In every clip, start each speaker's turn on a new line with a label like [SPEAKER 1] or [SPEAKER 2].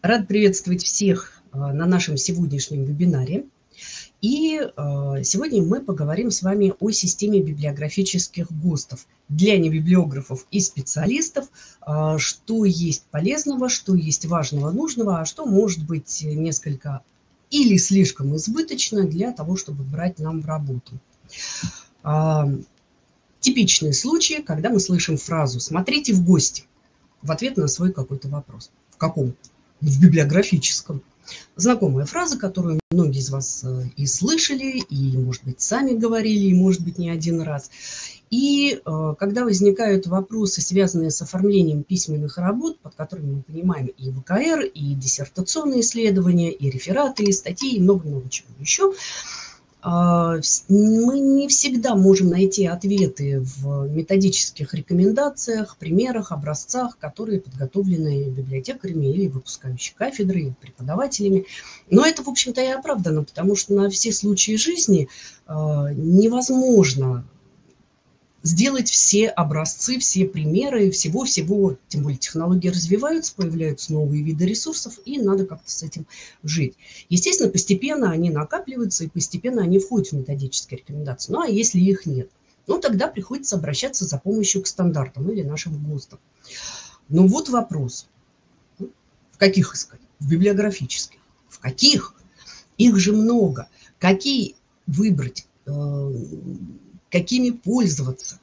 [SPEAKER 1] Рад приветствовать всех на нашем сегодняшнем вебинаре. И сегодня мы поговорим с вами о системе библиографических ГОСТов для небиблиографов и специалистов, что есть полезного, что есть важного, нужного, а что может быть несколько или слишком избыточно для того, чтобы брать нам в работу. Типичные случаи, когда мы слышим фразу «смотрите в гости» в ответ на свой какой-то вопрос. В каком? В библиографическом. Знакомая фраза, которую многие из вас и слышали, и, может быть, сами говорили, и, может быть, не один раз. И когда возникают вопросы, связанные с оформлением письменных работ, под которыми мы понимаем и ВКР, и диссертационные исследования, и рефераты, и статьи, и много-много чего еще, мы не всегда можем найти ответы в методических рекомендациях, примерах, образцах, которые подготовлены библиотекарями или выпускающей кафедрой, преподавателями. Но это, в общем-то, и оправдано, потому что на все случаи жизни невозможно сделать все образцы, все примеры, всего-всего, тем более технологии развиваются, появляются новые виды ресурсов, и надо как-то с этим жить. Естественно, постепенно они накапливаются, и постепенно они входят в методические рекомендации. Ну, а если их нет, ну, тогда приходится обращаться за помощью к стандартам или нашим ГОСТам. Но вот вопрос. В каких искать? В библиографических. В каких? Их же много. Какие выбрать? Какими пользоваться.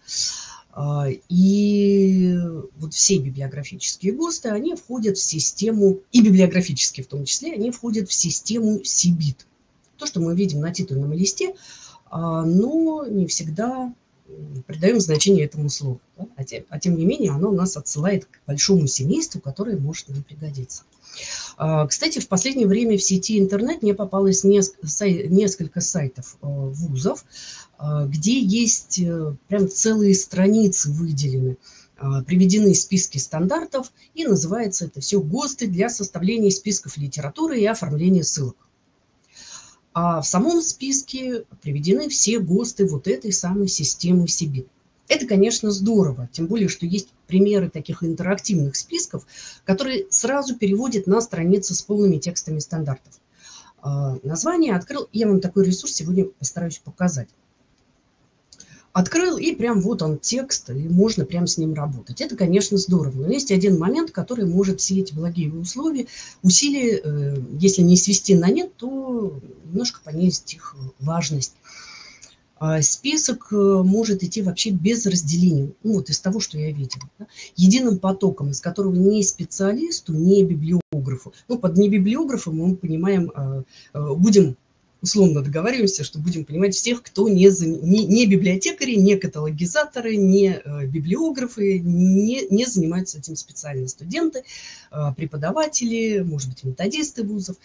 [SPEAKER 1] И вот все библиографические ГОСТы, они входят в систему, и библиографические в том числе, они входят в систему CBIT. То, что мы видим на титульном листе, но не всегда придаем значение этому слову. А тем не менее, оно нас отсылает к большому семейству, которое может нам пригодиться. Кстати, в последнее время в сети интернет мне попалось несколько сайтов вузов, где есть прям целые страницы выделены, приведены списки стандартов, и называется это все ГОСТы для составления списков литературы и оформления ссылок. А в самом списке приведены все ГОСТы вот этой самой системы CBIT. Это, конечно, здорово, тем более, что есть примеры таких интерактивных списков, которые сразу переводят на страницы с полными текстами стандартов. Название открыл, я вам такой ресурс сегодня постараюсь показать. Открыл, и прям вот он текст, и можно прям с ним работать. Это, конечно, здорово, но есть один момент, который может все эти благие усилия, если не свести на нет, то немножко понизить их важность. Список может идти вообще без разделения, ну, вот из того, что я видела, да? Единым потоком, из которого ни специалисту, ни библиографу, ну, под не библиографом мы понимаем, будем условно договариваемся, что будем понимать всех, кто не библиотекари, не каталогизаторы, не библиографы, не занимаются этим специально. Студенты, преподаватели, может быть, методисты вузов.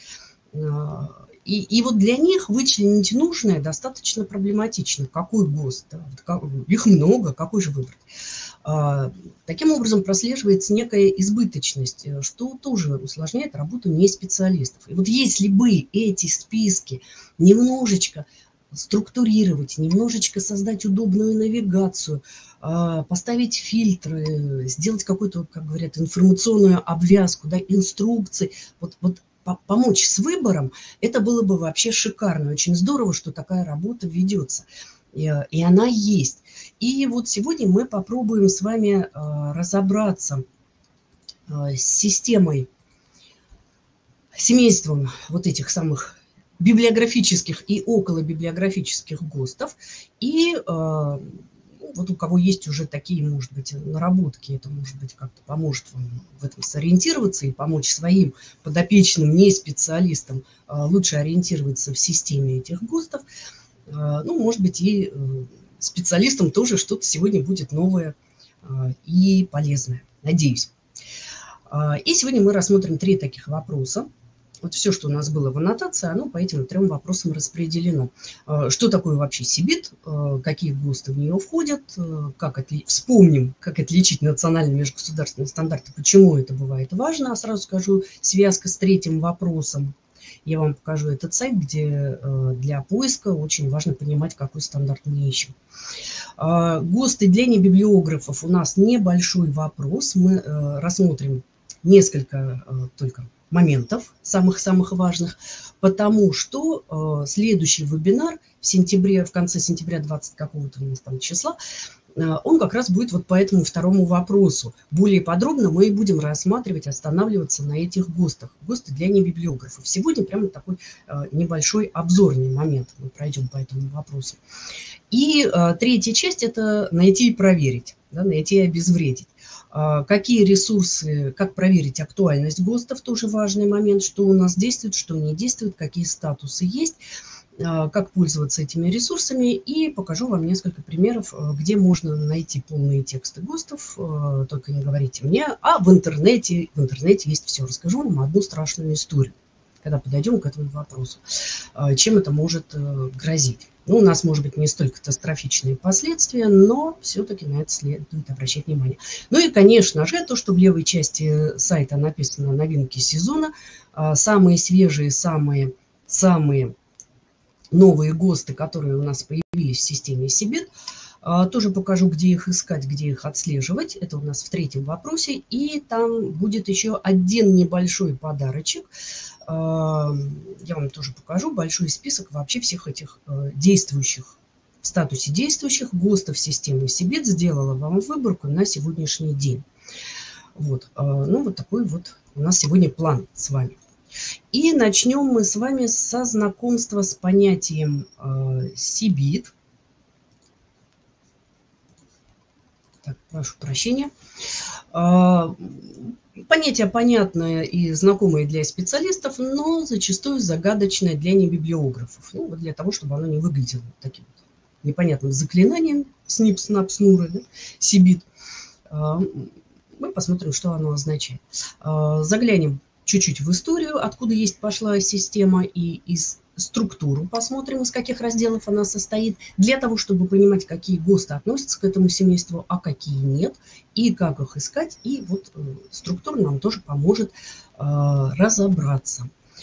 [SPEAKER 1] И вот для них вычленить нужное достаточно проблематично. Какой ГОСТ? Да? Их много, какой же выбрать? Таким образом прослеживается некая избыточность, что тоже усложняет работу не специалистов. И вот если бы эти списки немножечко структурировать, немножечко создать удобную навигацию, поставить фильтры, сделать какую-то, как говорят, информационную обвязку, да, инструкции, вот помочь с выбором, это было бы вообще шикарно. Очень здорово, что такая работа ведется. И она есть. И вот сегодня мы попробуем с вами разобраться с системой, семейством вот этих самых библиографических и околобиблиографических ГОСТов. И вот у кого есть уже такие, может быть, наработки, это, может быть, как-то поможет вам в этом сориентироваться и помочь своим подопечным, не специалистам, лучше ориентироваться в системе этих ГОСТов. Ну, может быть, и специалистам тоже что-то сегодня будет новое и полезное. Надеюсь. И сегодня мы рассмотрим 3 таких вопроса. Вот все, что у нас было в аннотации, оно по этим 3 вопросам распределено. Что такое вообще CBIT, какие ГОСТы в нее входят, вспомним, как отличить национальные межгосударственные стандарты, почему это бывает важно. А сразу скажу, связка с 3 вопросом. Я вам покажу этот сайт, где для поиска очень важно понимать, какой стандарт мы ищем. ГОСТы для небиблиографов у нас небольшой вопрос. Мы рассмотрим несколько только моментов, самых-самых важных, потому что следующий вебинар в сентябре, в конце сентября 20 какого-то у нас там числа, он как раз будет вот по этому второму вопросу. Более подробно мы и будем рассматривать, останавливаться на этих ГОСТах. ГОСТы для небиблиографов. Сегодня прямо такой небольшой обзорный момент мы пройдем по этому вопросу. И третья часть – это найти и проверить, да, найти и обезвредить. Какие ресурсы, как проверить актуальность ГОСТов, тоже важный момент, что у нас действует, что не действует, какие статусы есть, как пользоваться этими ресурсами, и покажу вам несколько примеров, где можно найти полные тексты ГОСТов, только не говорите мне, а в интернете есть все. Расскажу вам одну страшную историю, когда подойдем к этому вопросу, чем это может грозить. Ну, у нас, может быть, не столь катастрофичные последствия, но все-таки на это следует обращать внимание. Ну и, конечно же, то, что в левой части сайта написано «Новинки сезона», самые свежие, самые новые ГОСТы, которые у нас появились в системе Сибит. Тоже покажу, где их искать, где их отслеживать. Это у нас в третьем вопросе. И там будет еще один небольшой подарочек. Я вам тоже покажу большой список вообще всех этих действующих, в статусе действующих ГОСТов системы Сибит. Сделала вам выборку на сегодняшний день. Вот. Ну, вот такой вот у нас сегодня план с вами. И начнем мы с вами со знакомства с понятием Сибит. Так, прошу прощения. Понятие понятное и знакомое для специалистов, но зачастую загадочное для небиблиографов. Ну, вот для того, чтобы оно не выглядело таким вот непонятным заклинанием снип, снап, снуры, да, Сибит. Мы посмотрим, что оно означает. Заглянем чуть-чуть в историю, откуда пошла система, и из структуру посмотрим, из каких разделов она состоит, для того, чтобы понимать, какие ГОСТы относятся к этому семейству, а какие нет, и как их искать. И вот структура нам тоже поможет разобраться.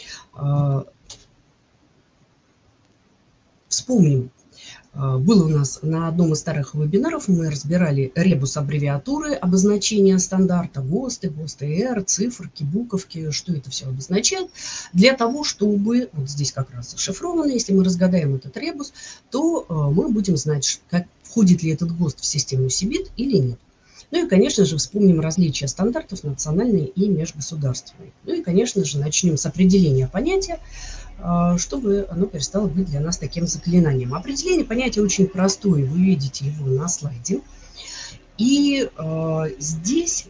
[SPEAKER 1] Вспомним. Было у нас на одном из старых вебинаров, мы разбирали ребус аббревиатуры, обозначения стандарта, ГОСТы, ГОСТ-ЭР, циферки, буковки, что это все обозначает, для того, чтобы, вот здесь как раз зашифровано, если мы разгадаем этот ребус, то мы будем знать, входит ли этот ГОСТ в систему Сибит или нет. Ну и, конечно же, вспомним различия стандартов национальные и межгосударственные. Ну и, конечно же, начнем с определения понятия, чтобы оно перестало быть для нас таким заклинанием. Определение понятия очень простое, вы видите его на слайде. И здесь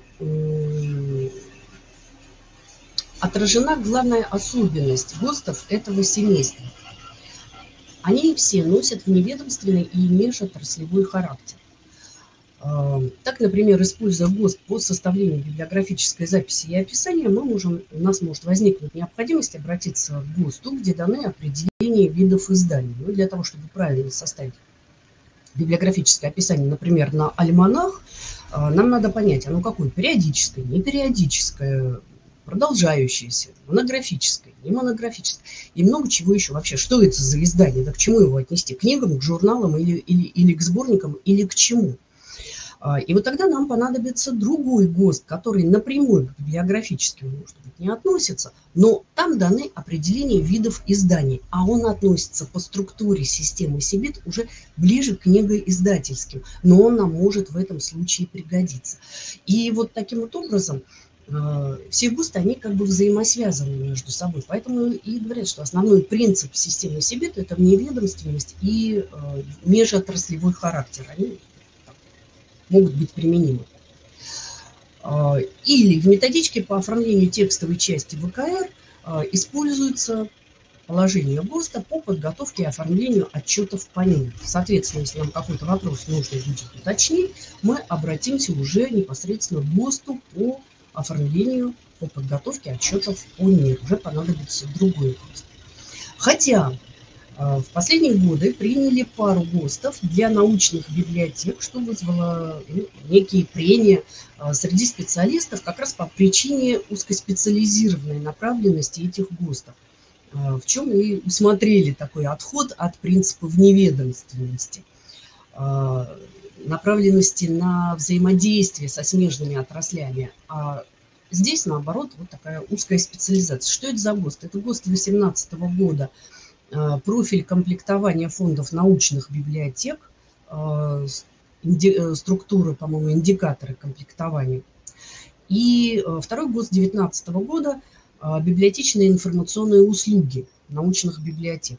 [SPEAKER 1] отражена главная особенность ГОСТов этого семейства. Они все носят вневедомственный и межотраслевой характер. Так, например, используя ГОСТ по составлению библиографической записи и описания, у нас может возникнуть необходимость обратиться к ГОСТу, где даны определения видов изданий. Ну, для того, чтобы правильно составить библиографическое описание, например, на альманах, нам надо понять, оно какое: периодическое, непериодическое, продолжающееся, монографическое, не монографическое, и много чего еще вообще. Что это за издание, да к чему его отнести? К книгам, к журналам или к сборникам, или к чему? И вот тогда нам понадобится другой ГОСТ, который напрямую к библиографическим, может быть, не относится, но там даны определения видов изданий, а он относится по структуре системы Сибит уже ближе к книгоиздательским, но он нам может в этом случае пригодиться. И вот таким вот образом все ГОСТы, они как бы взаимосвязаны между собой. Поэтому и говорят, что основной принцип системы Сибит – это вневедомственность и межотраслевой характер. Они могут быть применимы. Или в методичке по оформлению текстовой части ВКР используется положение ГОСТа по подготовке и оформлению отчетов по ним. Соответственно, если нам какой-то вопрос нужно будет уточнить, мы обратимся уже непосредственно к ГОСТу по оформлению, по подготовке отчетов по ним. Уже понадобится другой ГОСТ. Хотя в последние годы приняли пару ГОСТов для научных библиотек, что вызвало некие прения среди специалистов как раз по причине узкоспециализированной направленности этих ГОСТов, в чем и усмотрели такой отход от принципа вневедомственности, направленности на взаимодействие со смежными отраслями, а Здесь, наоборот, вот такая узкая специализация. Что это за ГОСТ? Это ГОСТ 2018 года. Профиль комплектования фондов научных библиотек, структуры, по-моему, индикаторы комплектования. И второй ГОСТ 2019 года библиотечные информационные услуги научных библиотек.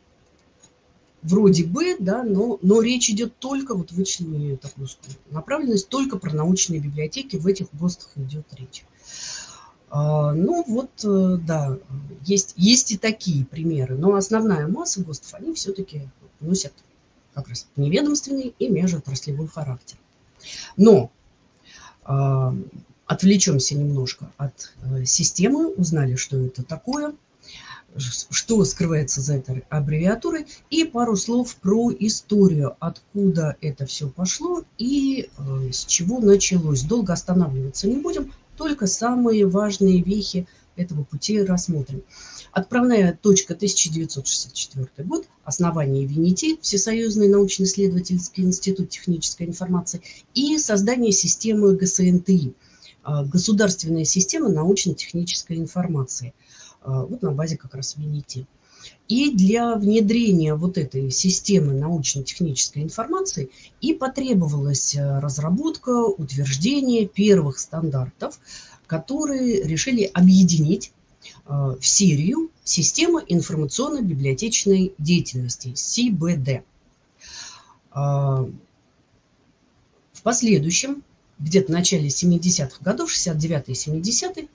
[SPEAKER 1] Вроде бы, да, но речь идет только, вот вычленили такую направленность, только про научные библиотеки, в этих ГОСТах идет речь. Ну вот, да, есть и такие примеры, но основная масса ГОСТов, они все-таки носят как раз неведомственный и межотраслевой характер. Но отвлечемся немножко от системы, узнали, что это такое, что скрывается за этой аббревиатурой, и пару слов про историю, откуда это все пошло и с чего началось. Долго останавливаться не будем, только самые важные вехи этого пути рассмотрим. Отправная точка 1964 год, основание ВИНИТИ, Всесоюзный научно-исследовательский институт технической информации, и создание системы ГСНТИ, государственная система научно-технической информации. Вот на базе как раз ВИНИТИ. И для внедрения вот этой системы научно-технической информации и потребовалась разработка, утверждение первых стандартов, которые решили объединить в серию системы информационно-библиотечной деятельности, СИБД. В последующем, где-то в начале 70-х годов, 69-е и 70-е,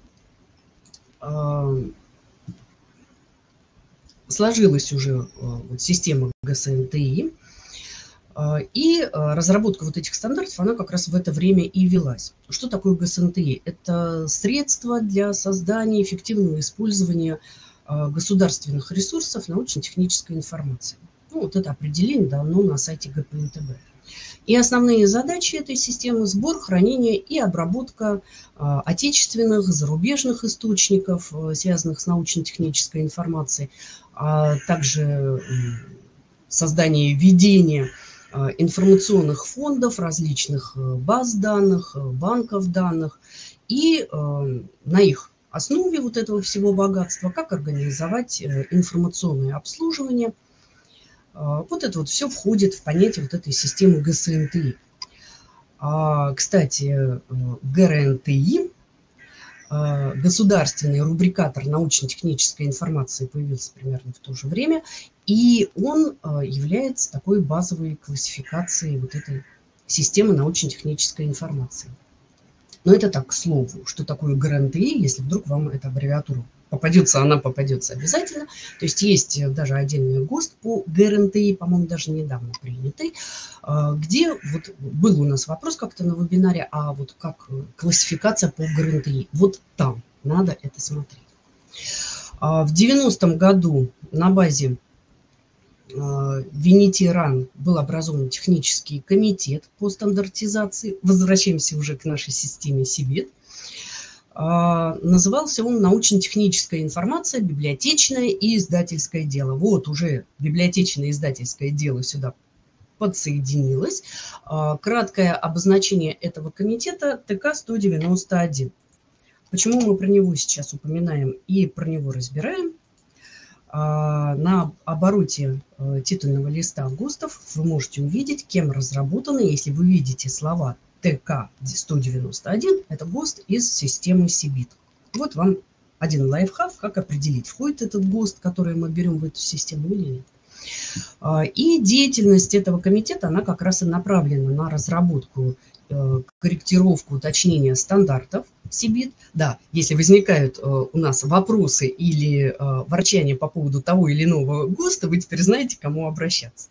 [SPEAKER 1] сложилась уже система ГСНТИ, и разработка вот этих стандартов, она как раз в это время и велась. Что такое ГСНТИ? Это средство для создания эффективного использования государственных ресурсов научно-технической информации. Ну, вот это определение дано на сайте ГПНТБ. И основные задачи этой системы – сбор, хранение и обработка отечественных, зарубежных источников, связанных с научно-технической информацией, а также создание, ведение информационных фондов, различных баз данных, банков данных, и на их основе вот этого всего богатства, как организовать информационное обслуживание. Вот это вот все входит в понятие вот этой системы ГСНТИ. Кстати, ГРНТИ, государственный рубрикатор научно-технической информации, появился примерно в то же время, и он является такой базовой классификацией вот этой системы научно-технической информации. Но это так, к слову, что такое ГРНТИ, если вдруг вам эта аббревиатура попадется, она попадется обязательно. То есть даже отдельный ГОСТ по ГРНТИ, по-моему, даже недавно принятый, где вот был у нас вопрос как-то на вебинаре, а вот как классификация по ГРНТИ. Вот там надо это смотреть. В 90-м году на базе ВИНИТИ-РАН был образован технический комитет по стандартизации. Возвращаемся уже к нашей системе СИБД. Назывался он «Научно-техническая информация, библиотечное и издательское дело». Вот уже библиотечное и издательское дело сюда подсоединилось. Краткое обозначение этого комитета – ТК-191. Почему мы про него сейчас упоминаем и про него разбираем? На обороте титульного листа ГОСТов вы можете увидеть, кем разработаны. Если вы видите слова ТК-191, это ГОСТ из системы СИБД. Вот вам один лайфхак, как определить, входит этот ГОСТ, который мы берем в эту систему или нет. И деятельность этого комитета, она как раз и направлена на разработку, корректировку, уточнение стандартов СИБД. Да, если возникают у нас вопросы или ворчания по поводу того или иного ГОСТа, вы теперь знаете, к кому обращаться.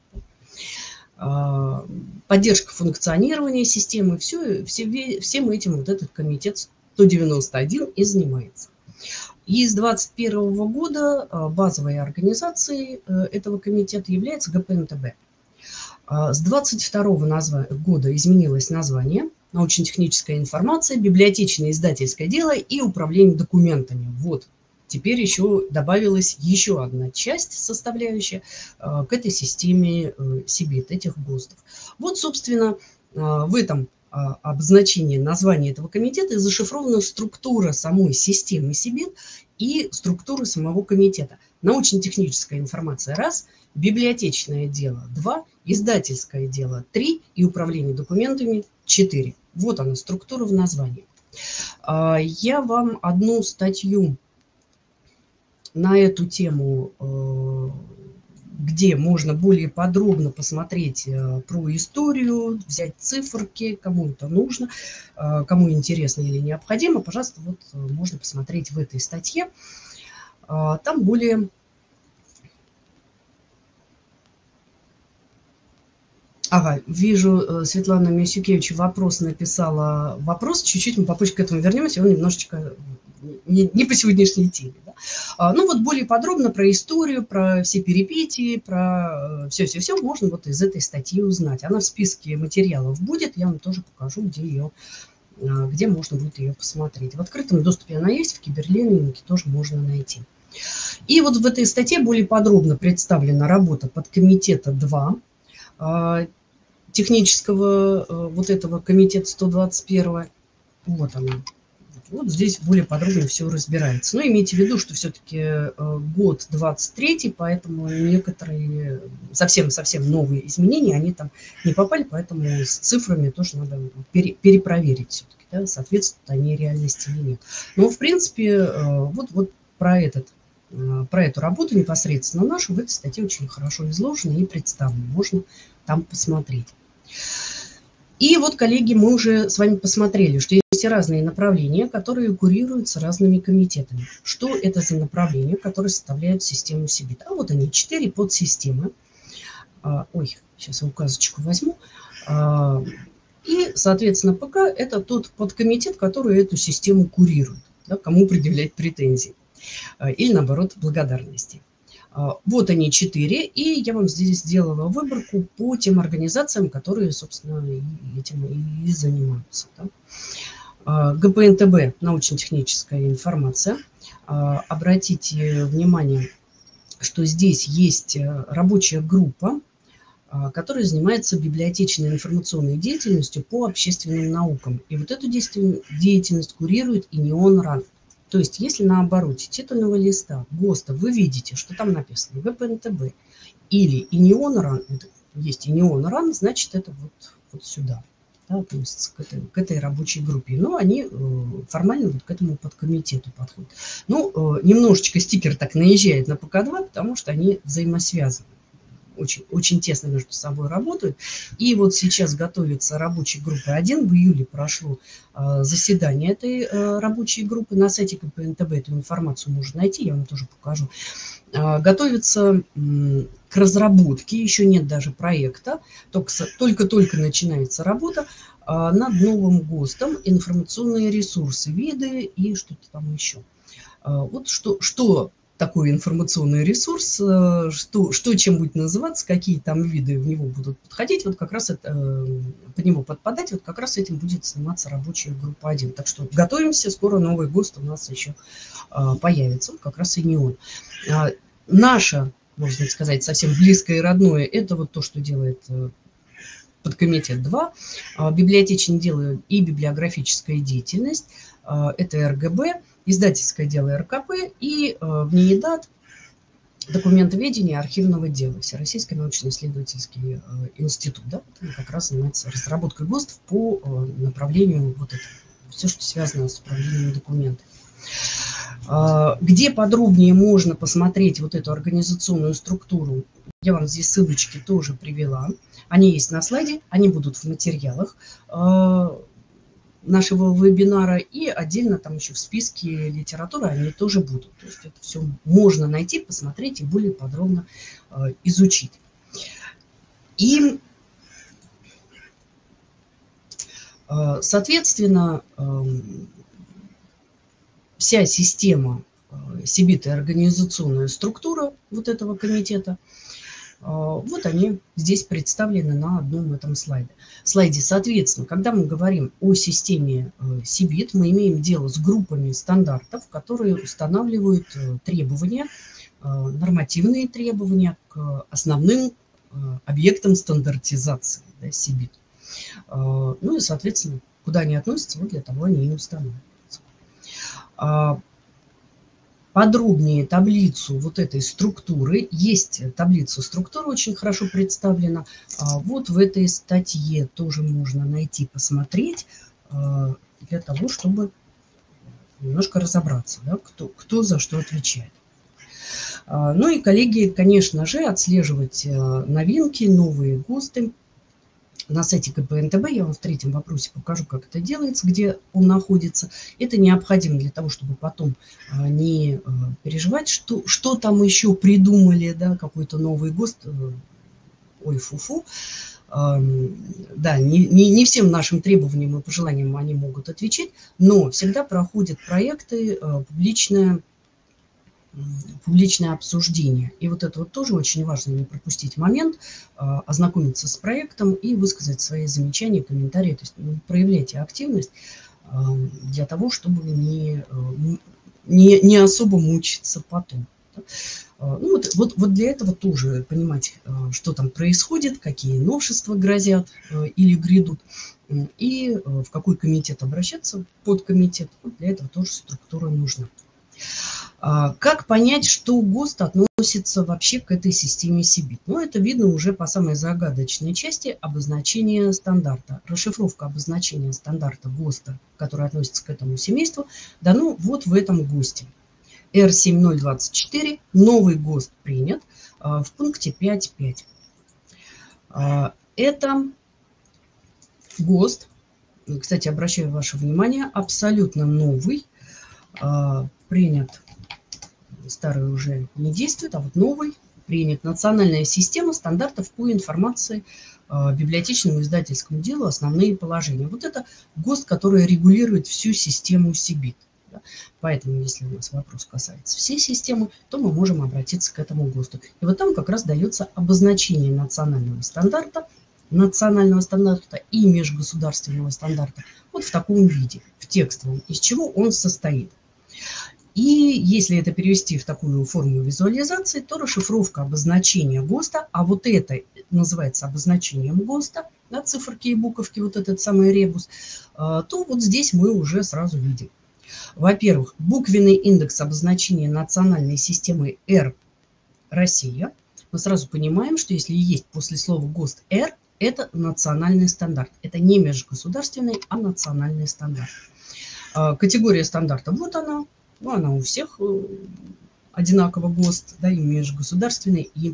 [SPEAKER 1] Поддержка функционирования системы, всем этим вот этот комитет 191 и занимается. И с 2021 года базовой организацией этого комитета является ГПНТБ. С 2022 года изменилось название: научно-техническая информация, библиотечное издательское дело и управление документами. Вот, теперь еще добавилась еще одна часть, составляющая к этой системе СИБД, этих ГОСТов. Вот, собственно, в этом обозначение названия этого комитета и зашифрована структура самой системы СИБИТ и структура самого комитета. Научно-техническая информация – раз, библиотечное дело – 2, издательское дело – 3 и управление документами – 4. Вот она, структура в названии. Я вам одну статью на эту тему, где можно более подробно посмотреть про историю, взять циферки, кому это нужно, кому интересно или необходимо, пожалуйста, вот можно посмотреть в этой статье. Там более... Ага, вижу, Светлана Мисюкевич вопрос написала. Вопрос, чуть-чуть мы попозже к этому вернемся, он немножечко не по сегодняшней теме. Да? Ну вот более подробно про историю, про все перипетии, про все-все-все можно вот из этой статьи узнать. Она в списке материалов будет, я вам тоже покажу, где можно будет ее посмотреть. В открытом доступе она есть, в Киберленинге тоже можно найти. И вот в этой статье более подробно представлена работа подкомитета 2, технического вот этого комитета 121. Вот она. Вот здесь более подробно все разбирается. Но имейте в виду, что все-таки год 23, поэтому некоторые совсем новые изменения, они там не попали, поэтому с цифрами тоже надо перепроверить все-таки, да, соответствуют они реальности или нет. Но в принципе вот про эту работу непосредственно нашу в этой статье очень хорошо изложено и представлено. Можно там посмотреть. И вот, коллеги, мы уже с вами посмотрели, что есть разные направления, которые курируются разными комитетами. Что это за направления, которые составляют систему СИБИТ? А вот они, 4 подсистемы. Ой, сейчас я указочку возьму. И, соответственно, ПК – это тот подкомитет, который эту систему курирует, да, кому предъявлять претензии. Или, наоборот, благодарности. Вот они 4, и я вам здесь сделала выборку по тем организациям, которые, собственно, этим и занимаются. Да. ГПНТБ – научно-техническая информация. Обратите внимание, что здесь есть рабочая группа, которая занимается библиотечной информационной деятельностью по общественным наукам. И вот эту деятельность курирует ИНИОН РАН. То есть, если на обороте титульного листа ГОСТа вы видите, что там написано ГПНТБ или ИНИОН РАН, есть ИНИОН РАН, значит, это вот сюда, да, относится к этой рабочей группе. Но они формально вот к этому подкомитету подходят. Ну, немножечко стикер так наезжает на ПК-2, потому что они взаимосвязаны. Очень тесно между собой работают. И вот сейчас готовится рабочая группа 1. В июле прошло заседание этой рабочей группы. На сайте КПНТБ эту информацию можно найти, я вам тоже покажу. Готовится к разработке, еще нет даже проекта, только-только начинается работа над новым ГОСТом, информационные ресурсы, виды и что-то там еще. Вот что такой информационный ресурс, что чем будет называться, какие там виды в него будут подходить, вот как раз под него подпадать, вот как раз этим будет заниматься рабочая группа 1. Так что готовимся, скоро новый ГОСТ у нас еще появится, вот как раз и не он. Наша, можно сказать, совсем близкое и родное, это вот то, что делает подкомитет 2, библиотечное дело и библиографическая деятельность, это РГБ, издательское дело РКП и в НИИДАТ документоведение архивного дела, Всероссийский научно-исследовательский институт, да, он как раз занимается разработкой ГОСТов по направлению вот этого, все, что связано с управлением документами. Где подробнее можно посмотреть вот эту организационную структуру, я вам здесь ссылочки тоже привела. Они есть на слайде, они будут в материалах нашего вебинара, и отдельно там еще в списке литературы они тоже будут. То есть это все можно найти, посмотреть и более подробно изучить. И, соответственно, вся система СИБИТ и организационная структура вот этого комитета, вот они здесь представлены на одном этом слайде. Соответственно, когда мы говорим о системе СИБИТ, мы имеем дело с группами стандартов, которые устанавливают требования, нормативные требования к основным объектам стандартизации, да, СИБИТ. Ну и, соответственно, куда они относятся, вот для того они и устанавливаются. Подробнее таблицу вот этой структуры, есть таблица структуры, очень хорошо представлена. Вот в этой статье тоже можно найти, посмотреть, для того, чтобы немножко разобраться, да, кто за что отвечает. Ну и, коллеги, конечно же, отслеживать новинки, новые ГОСТы. На сайте КПНТБ я вам в третьем вопросе покажу, как это делается, где он находится. Это необходимо для того, чтобы потом не переживать, что там еще придумали, да, какой-то новый ГОСТ. Ой, фу-фу. Да, не всем нашим требованиям и пожеланиям они могут отвечать, но всегда проходят проекты, публичное обсуждение. И вот это вот тоже очень важно, не пропустить момент, ознакомиться с проектом и высказать свои замечания, комментарии. То есть проявляйте активность для того, чтобы не особо мучиться потом. Ну, вот для этого тоже понимать, что там происходит, какие новшества грозят или грядут, и в какой комитет обращаться, подкомитет. Вот для этого тоже структура нужна. Как понять, что ГОСТ относится вообще к этой системе Сибит? Ну, это видно уже по самой загадочной части обозначения стандарта. Расшифровка обозначения стандарта ГОСТа, который относится к этому семейству, дано вот в этом ГОСТе. R7024, новый ГОСТ принят в пункте 5.5. Это ГОСТ, кстати, обращаю ваше внимание, абсолютно новый, принят. Старый уже не действует, а вот новый принят. Национальная система стандартов по информации, библиотечному издательскому делу, основные положения. Вот это ГОСТ, который регулирует всю систему Сибит. Поэтому, если у нас вопрос касается всей системы, то мы можем обратиться к этому ГОСТу. И вот там как раз дается обозначение национального стандарта и межгосударственного стандарта вот в таком виде, в текстовом, из чего он состоит. И если это перевести в такую форму визуализации, то расшифровка обозначения ГОСТа, а вот это называется обозначением ГОСТа, да, циферки и буковки, вот этот самый ребус, то вот здесь мы уже сразу видим. Во-первых, буквенный индекс обозначения национальной системы R Россия. Мы сразу понимаем, что если есть после слова ГОСТ R, это национальный стандарт. Это не межгосударственный, а национальный стандарт. Категория стандарта, вот она. Ну, она у всех одинаково ГОСТ, да, и межгосударственный, и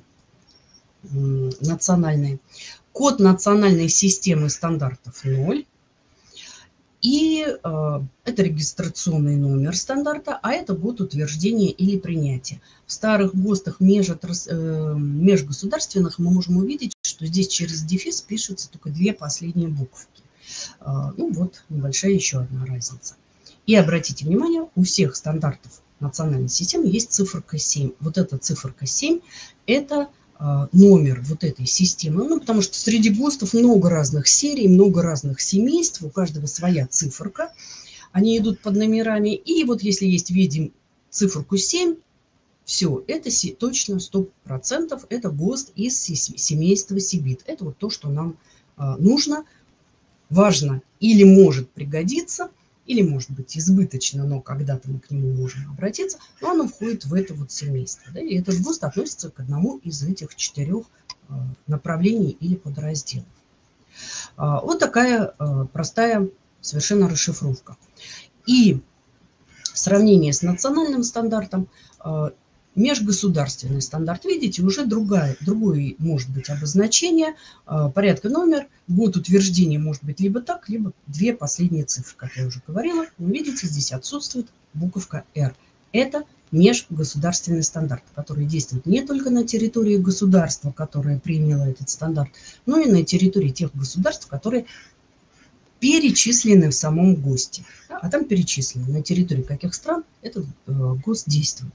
[SPEAKER 1] национальный. Код национальной системы стандартов 0. И это регистрационный номер стандарта, а это год утверждения или принятия. В старых ГОСТах межгосударственных мы можем увидеть, что здесь через дефис пишутся только две последние буковки. Ну вот небольшая еще одна разница. И обратите внимание, у всех стандартов национальной системы есть циферка 7. Вот эта циферка 7 – это номер вот этой системы. Ну, потому что среди ГОСТов много разных серий, много разных семейств, у каждого своя циферка. Они идут под номерами. И вот если видим циферку 7, все, это точно 100% это ГОСТ из семейства Сибит. Это вот то, что нам нужно, важно или может пригодиться, или может быть избыточно, но когда-то мы к нему можем обратиться, но оно входит в это вот семейство. Да, и этот ГОСТ относится к одному из этих 4 направлений или подразделов. Вот такая простая совершенно расшифровка. И в сравнении с национальным стандартом, межгосударственный стандарт, видите, уже другое может быть обозначение, порядка номер, год утверждения может быть либо так, либо две последние цифры, как я уже говорила. Но видите, здесь отсутствует буковка R. Это межгосударственный стандарт, который действует не только на территории государства, которое приняло этот стандарт, но и на территории тех государств, которые перечислены в самом ГОСТе. А там перечислены, на территории каких стран этот ГОСТ действует.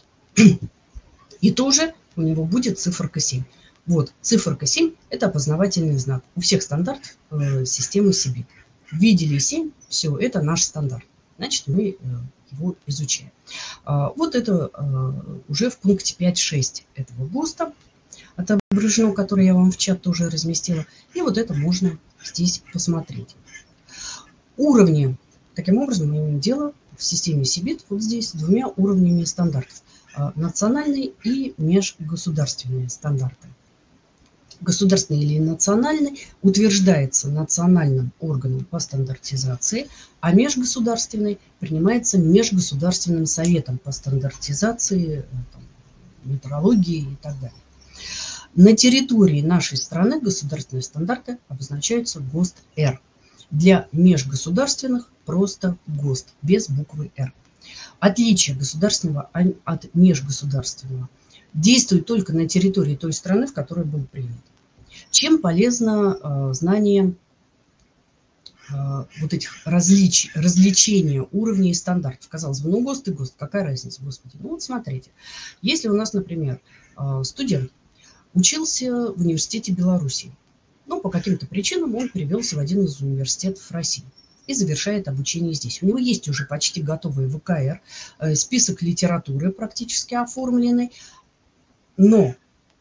[SPEAKER 1] И тоже у него будет циферка 7. Вот, циферка 7 – это опознавательный знак. У всех стандартов системы Сибит. Видели 7, все, это наш стандарт. Значит, мы его изучаем. Вот это уже в пункте 5.6 этого ГОСТа отображено, который я вам в чат тоже разместила. И вот это можно здесь посмотреть. Уровни. Таким образом, мы имеем дело в системе СИБИТ вот здесь с двумя уровнями стандартов. Национальные и межгосударственные стандарты. Государственный или национальный утверждается национальным органом по стандартизации, а межгосударственный принимается межгосударственным советом по стандартизации, метрологии и так далее. На территории нашей страны государственные стандарты обозначаются ГОСТ-Р. Для межгосударственных просто ГОСТ, без буквы Р. Отличие государственного от межгосударственного действует только на территории той страны, в которой был принят. Чем полезно знание вот этих развлечения уровней и стандартов? Казалось бы, ну ГОСТ и ГОСТ, какая разница, господи. Ну вот смотрите, если у нас, например, студент учился в университете Беларуси, но по каким-то причинам он перевелся в один из университетов России и завершает обучение здесь. У него есть уже почти готовый ВКР, список литературы практически оформленный, но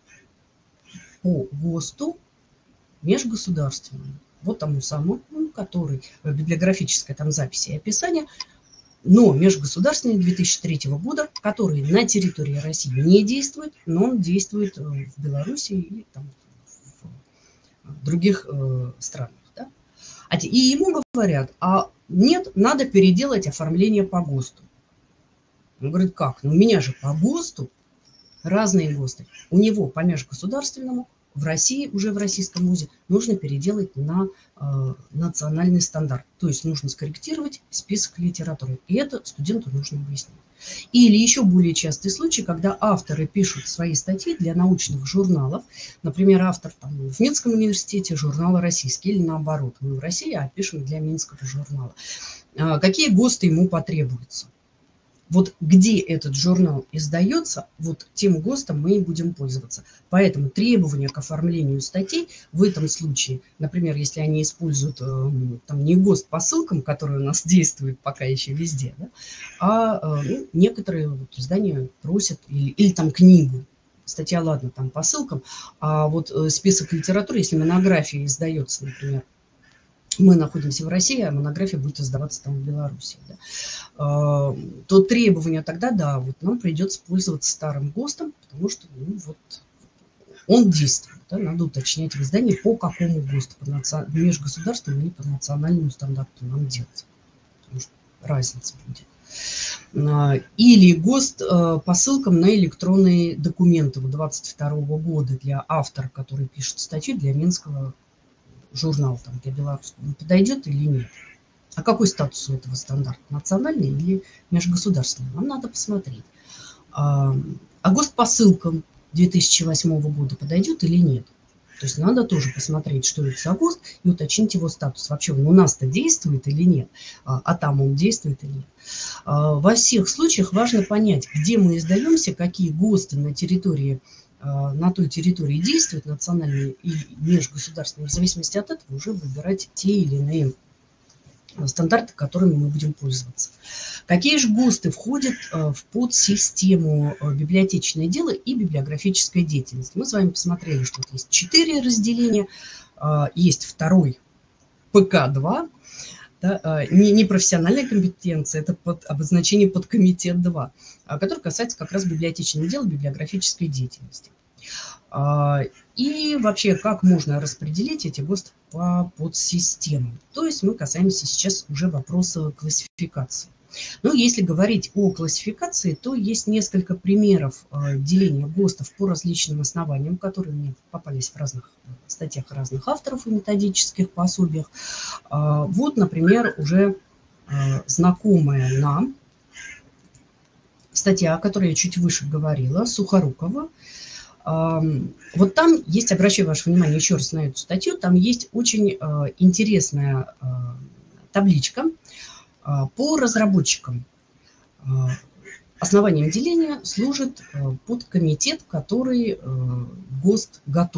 [SPEAKER 1] по ГОСТу межгосударственному, вот тому самому, который библиографическая там запись и описание, но межгосударственный 2003 года, который на территории России не действует, но он действует в Беларуси и там, в других странах. Да? И ему говорят, а нет, надо переделать оформление по ГОСТу. Он говорит, как? Ну у меня же по ГОСТу разные ГОСТы. У него по межгосударственному в России, уже в российском вузе, нужно переделать на национальный стандарт. То есть нужно скорректировать список литературы. И это студенту нужно выяснить. Или еще более частый случай, когда авторы пишут свои статьи для научных журналов. Например, автор там, в Минском университете журнала «Российский» или наоборот. Мы в России, а пишем для Минского журнала. Какие ГОСТы ему потребуются? Вот где этот журнал издается, вот тем ГОСТом мы и будем пользоваться. Поэтому требования к оформлению статей в этом случае, например, если они используют там, не ГОСТ по ссылкам, который у нас действует пока еще везде, да, а некоторые вот издания просят, или там книгу. Статья, ладно, там по ссылкам, а вот список литературы, если монография издается, например, мы находимся в России, а монография будет издаваться там в Беларуси, да, то требования тогда, да, вот нам придется пользоваться старым ГОСТом, потому что ну, вот, он действует. Да, надо уточнять в издании, по какому ГОСТу, по межгосударственному или по национальному стандарту нам делать. Потому что разница будет. Или ГОСТ по ссылкам на электронные документы 2022 года для автора, который пишет статью для Минского журнал там, для белорусского, он подойдет или нет? А какой статус у этого стандарта? Национальный или межгосударственный? Нам надо посмотреть. А ГОСТ по ссылкам 2008 года подойдет или нет? То есть надо тоже посмотреть, что это за ГОСТ, и уточнить его статус. Вообще он у нас-то действует или нет? А там он действует или нет? Во всех случаях важно понять, где мы издаемся, какие ГОСТы на той территории действуют, национальные и межгосударственные, в зависимости от этого уже выбирать те или иные стандарты, которыми мы будем пользоваться. Какие же ГОСТы входят в подсистему библиотечное дело и библиографическая деятельность? Мы с вами посмотрели, что есть 4 разделения, есть второй ПК-2, да, не профессиональная компетенция, это обозначение подкомитет 2, который касается как раз библиотечного дела, библиографической деятельности. И вообще, как можно распределить эти ГОСТы по подсистемам. То есть мы касаемся сейчас уже вопроса классификации. Но если говорить о классификации, то есть несколько примеров деления ГОСТов по различным основаниям, которые мне попались в разных статьях разных авторов и методических пособиях. Вот, например, уже знакомая нам статья, о которой я чуть выше говорила, Сухорукова. Вот там есть, обращаю ваше внимание еще раз на эту статью, там есть очень интересная табличка по разработчикам. Основанием деления служит подкомитет, который ГОСТ готовит.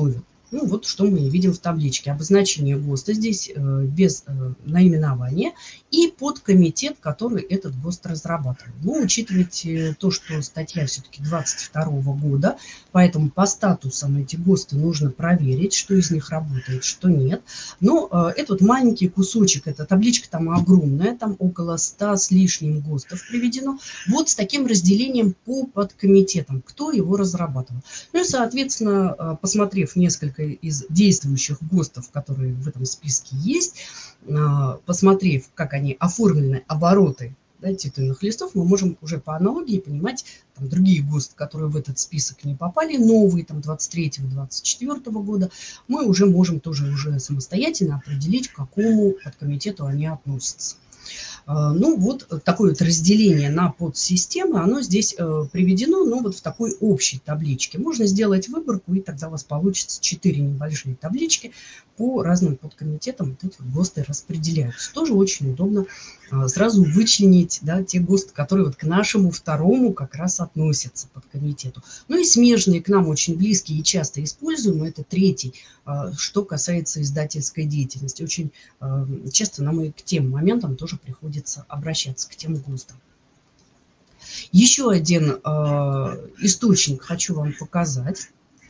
[SPEAKER 1] Ну, вот что мы видим в табличке. Обозначение ГОСТа здесь без наименования и подкомитет, который этот ГОСТ разрабатывал. Но учитывайте то, что статья все-таки 22 года, поэтому по статусам эти ГОСТы нужно проверить, что из них работает, что нет. Но это вот маленький кусочек, эта табличка там огромная, там около 100 с лишним ГОСТов приведено. Вот с таким разделением по подкомитетам, кто его разрабатывал. Ну и, соответственно, посмотрев несколько из действующих ГОСТов, которые в этом списке есть, посмотрев, как они оформлены, обороты, да, титульных листов, мы можем уже по аналогии понимать там, другие ГОСТы, которые в этот список не попали, новые, там, 23-24 года, мы уже можем тоже уже самостоятельно определить, к какому подкомитету они относятся. Ну, вот такое вот разделение на подсистемы, оно здесь приведено, ну, вот в такой общей табличке. Можно сделать выборку, и тогда у вас получится 4 небольшие таблички по разным подкомитетам. Вот эти вот ГОСТы распределяются. Тоже очень удобно сразу вычленить, да, те ГОСТы, которые вот к нашему второму как раз относятся подкомитету. Ну и смежные к нам очень близкие и часто используемые, это третий, что касается издательской деятельности. Очень часто нам и к тем моментам тоже приходится обращаться, к тем ГОСТам. Еще один источник хочу вам показать.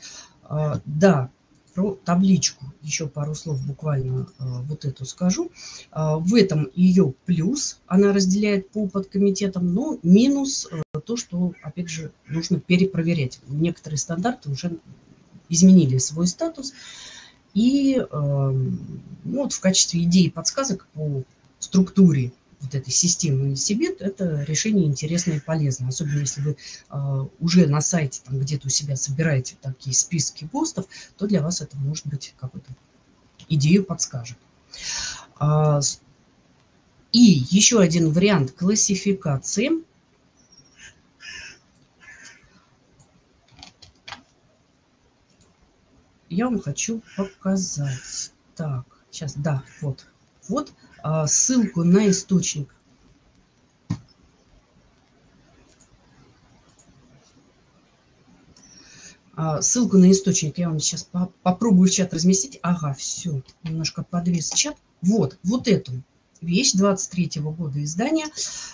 [SPEAKER 1] Да, про табличку еще пару слов буквально вот эту скажу. В этом ее плюс, она разделяет по подкомитетам, но минус то, что, опять же, нужно перепроверять. Некоторые стандарты уже изменили свой статус. И вот в качестве идеи подсказок по структуре вот этой системы Сибит это решение интересное и полезное. Особенно если вы уже на сайте там где-то у себя собираете такие списки ГОСТов, то для вас это может быть какую-то идею подскажет. И еще один вариант классификации. Я вам хочу показать. Так, сейчас, да, вот. Вот ссылку на источник. Ссылку на источник я вам сейчас попробую в чат разместить. Ага, все, немножко подвис чат. Вот эту вещь 23-го года издания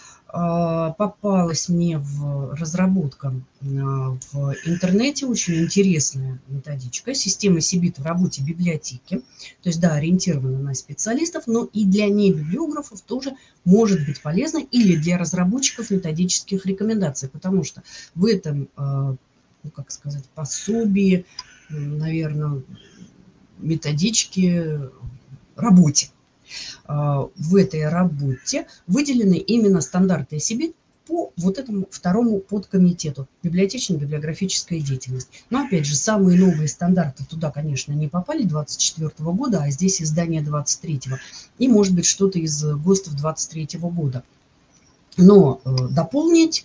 [SPEAKER 1] попалась мне в разработка в интернете. Очень интересная методичка. Система Сибит в работе библиотеки. То есть, да, ориентирована на специалистов, но и для небиблиографов тоже может быть полезна, или для разработчиков методических рекомендаций, потому что в этом, ну, как сказать, пособии, наверное, методички работе. В этой работе выделены именно стандарты Сибит по вот этому второму подкомитету библиотечно-библиографическая деятельность. Но опять же, самые новые стандарты туда, конечно, не попали 24 года, а здесь издание 23-го. И может быть что-то из ГОСТов 23-го года. Но дополнить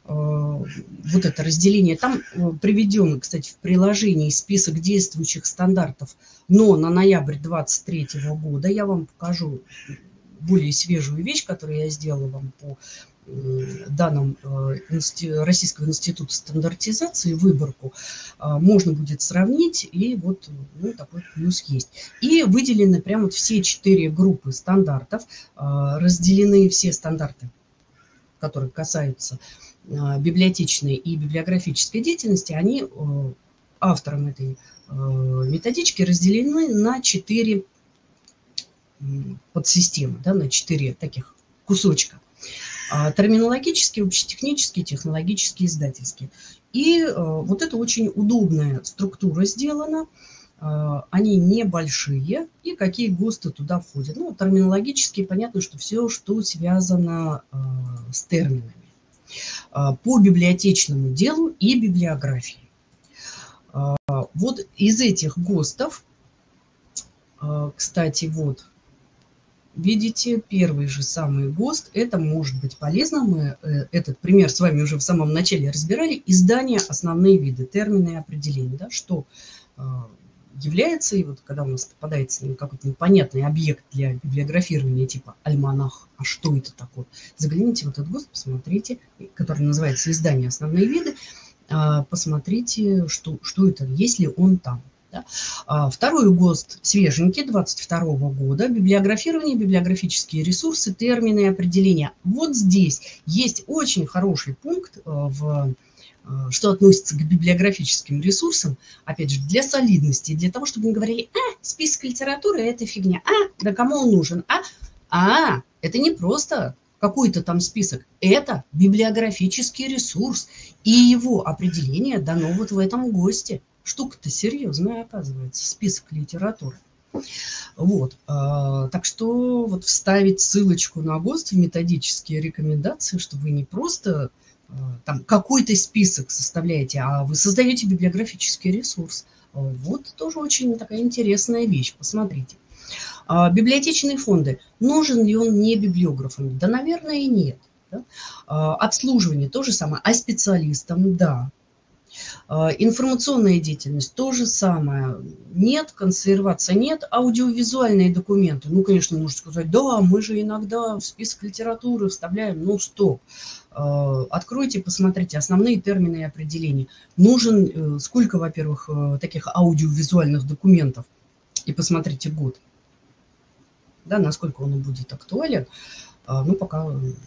[SPEAKER 1] вот это разделение. Там приведен, кстати, в приложении список действующих стандартов, но на ноябрь 2023 года. Я вам покажу более свежую вещь, которую я сделала вам по данным Российского института стандартизации, выборку. Можно будет сравнить, и вот, ну, такой плюс есть. И выделены прямо вот все 4 группы стандартов, разделены все стандарты, которые касаются библиотечной и библиографической деятельности, они автором этой методички разделены на 4 подсистемы, да, на 4 таких кусочка. Терминологические, общетехнические, технологические, издательские. И вот это очень удобная структура сделана. Они небольшие, и какие ГОСТы туда входят. Ну, терминологически понятно, что все, что связано с терминами. По библиотечному делу и библиографии. Вот из этих ГОСТов, кстати, вот, видите, первый же самый ГОСТ, это может быть полезно. Мы этот пример с вами уже в самом начале разбирали. Издание, основные виды, термины и определения, да, что является, и вот когда у нас попадается какой-то непонятный объект для библиографирования, типа альманах, а что это такое? Загляните в этот ГОСТ, посмотрите, который называется «Издание. Основные виды», посмотрите, что это, есть ли он там. Да? Второй ГОСТ свеженький, 22 года. Библиографирование, библиографические ресурсы, термины и определения. Вот здесь есть очень хороший пункт, что относится к библиографическим ресурсам, опять же, для солидности, для того, чтобы не говорили, список литературы – это фигня, да кому он нужен, это не просто какой-то там список, это библиографический ресурс, и его определение дано вот в этом ГОСТе. Штука-то серьезная, оказывается, список литературы. Вот. Так что вот вставить ссылочку на ГОСТ в методические рекомендации, чтобы вы не просто там какой-то список составляете, а вы создаете библиографический ресурс. Вот тоже очень такая интересная вещь. Посмотрите. Библиотечные фонды. Нужен ли он не библиографам? Да, наверное, и нет. Да? Обслуживание то же самое. А специалистам? Да. Информационная деятельность то же самое. Нет, консервация нет. Аудиовизуальные документы. Ну, конечно, можно сказать, да, мы же иногда в список литературы вставляем. Ну, стоп. Откройте, посмотрите основные термины и определения. Нужен сколько, во-первых, таких аудиовизуальных документов. И посмотрите год. Да, насколько он будет актуален. Ну, пока...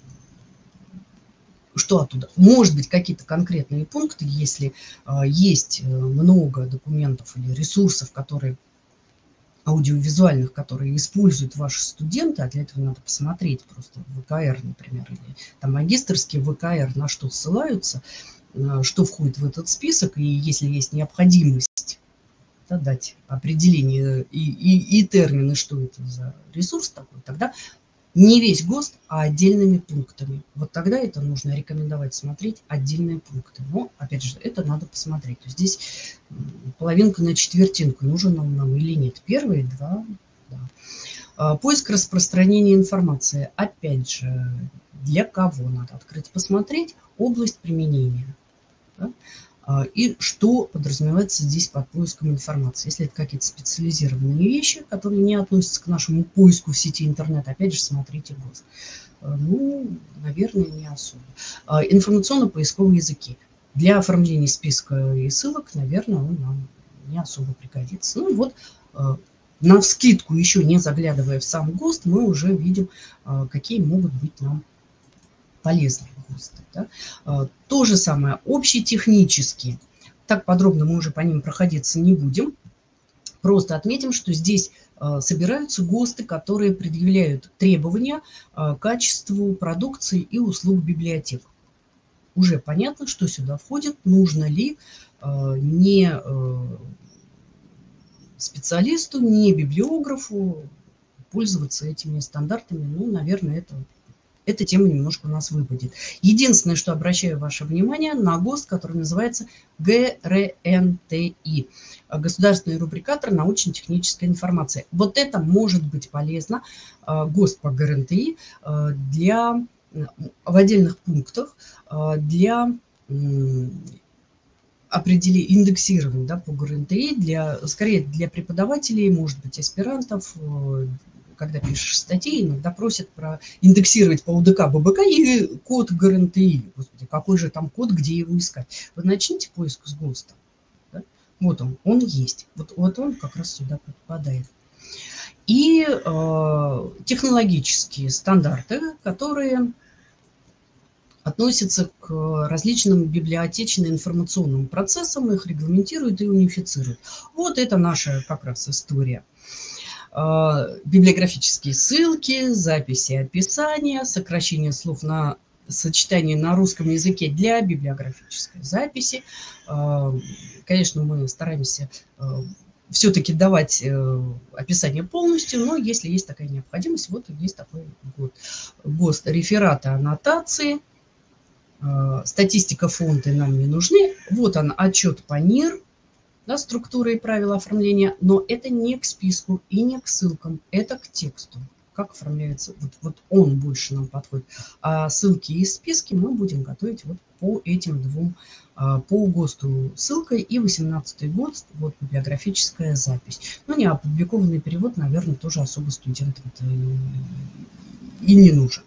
[SPEAKER 1] Что оттуда? Может быть, какие-то конкретные пункты, если есть много документов или ресурсов, которые аудиовизуальных, которые используют ваши студенты, а для этого надо посмотреть просто ВКР, например, или там магистерские ВКР, на что ссылаются, что входит в этот список, и если есть необходимость дать определение и термины, что это за ресурс такой, тогда не весь ГОСТ, а отдельными пунктами. Вот тогда это нужно рекомендовать смотреть отдельные пункты. Но, опять же, это надо посмотреть. Здесь половинка на четвертинку, нужен он нам или нет. Первые два, да. Поиск распространения информации. Опять же, для кого надо открыть, посмотреть область применения. Да? И что подразумевается здесь под поиском информации. Если это какие-то специализированные вещи, которые не относятся к нашему поиску в сети интернет, опять же, смотрите ГОСТ. Ну, наверное, не особо. Информационно-поисковые языки. Для оформления списка и ссылок, наверное, он нам не особо пригодится. Ну вот, навскидку, еще не заглядывая в сам ГОСТ, мы уже видим, какие могут быть нам полезные ГОСТы. Да? То же самое, общетехнические. Так подробно мы уже по ним проходиться не будем. Просто отметим, что здесь собираются ГОСТы, которые предъявляют требования к качеству продукции и услуг библиотек. Уже понятно, что сюда входит, нужно ли не специалисту, не библиографу пользоваться этими стандартами. Ну, наверное, эта тема немножко у нас выпадет. Единственное, что обращаю ваше внимание на ГОСТ, который называется ГРНТИ. Государственный рубрикатор научно-технической информации. Вот это может быть полезно, ГОСТ по ГРНТИ, в отдельных пунктах для определения индексирования, да, по ГРНТИ, скорее для преподавателей, может быть, аспирантов. Когда пишешь статьи, иногда просят индексировать по УДК, ББК и код ГРНТИ. Господи, какой же там код, где его искать? Вы начните поиск с ГОСТа. Да? Вот он есть. Вот он как раз сюда попадает. И технологические стандарты, которые относятся к различным библиотечно-информационным процессам, их регламентируют и унифицируют. Вот это наша как раз история. Библиографические ссылки, записи, описания, сокращение слов на сочетание на русском языке для библиографической записи. Конечно, мы стараемся все-таки давать описание полностью, но если есть такая необходимость, вот есть такой ГОСТ. Рефераты, аннотации, статистика, фонды нам не нужны. Вот он, отчет по НИР. Да, структура и правила оформления, но это не к списку и не к ссылкам, это к тексту. Как оформляется, вот он больше нам подходит. А ссылки и списки мы будем готовить вот по этим двум, по ГОСТу ссылкой и 18-й год, вот библиографическая запись. Но не опубликованный перевод, наверное, тоже особо студентам и не нужен.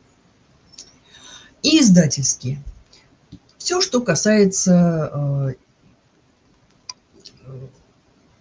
[SPEAKER 1] И издательские. Все, что касается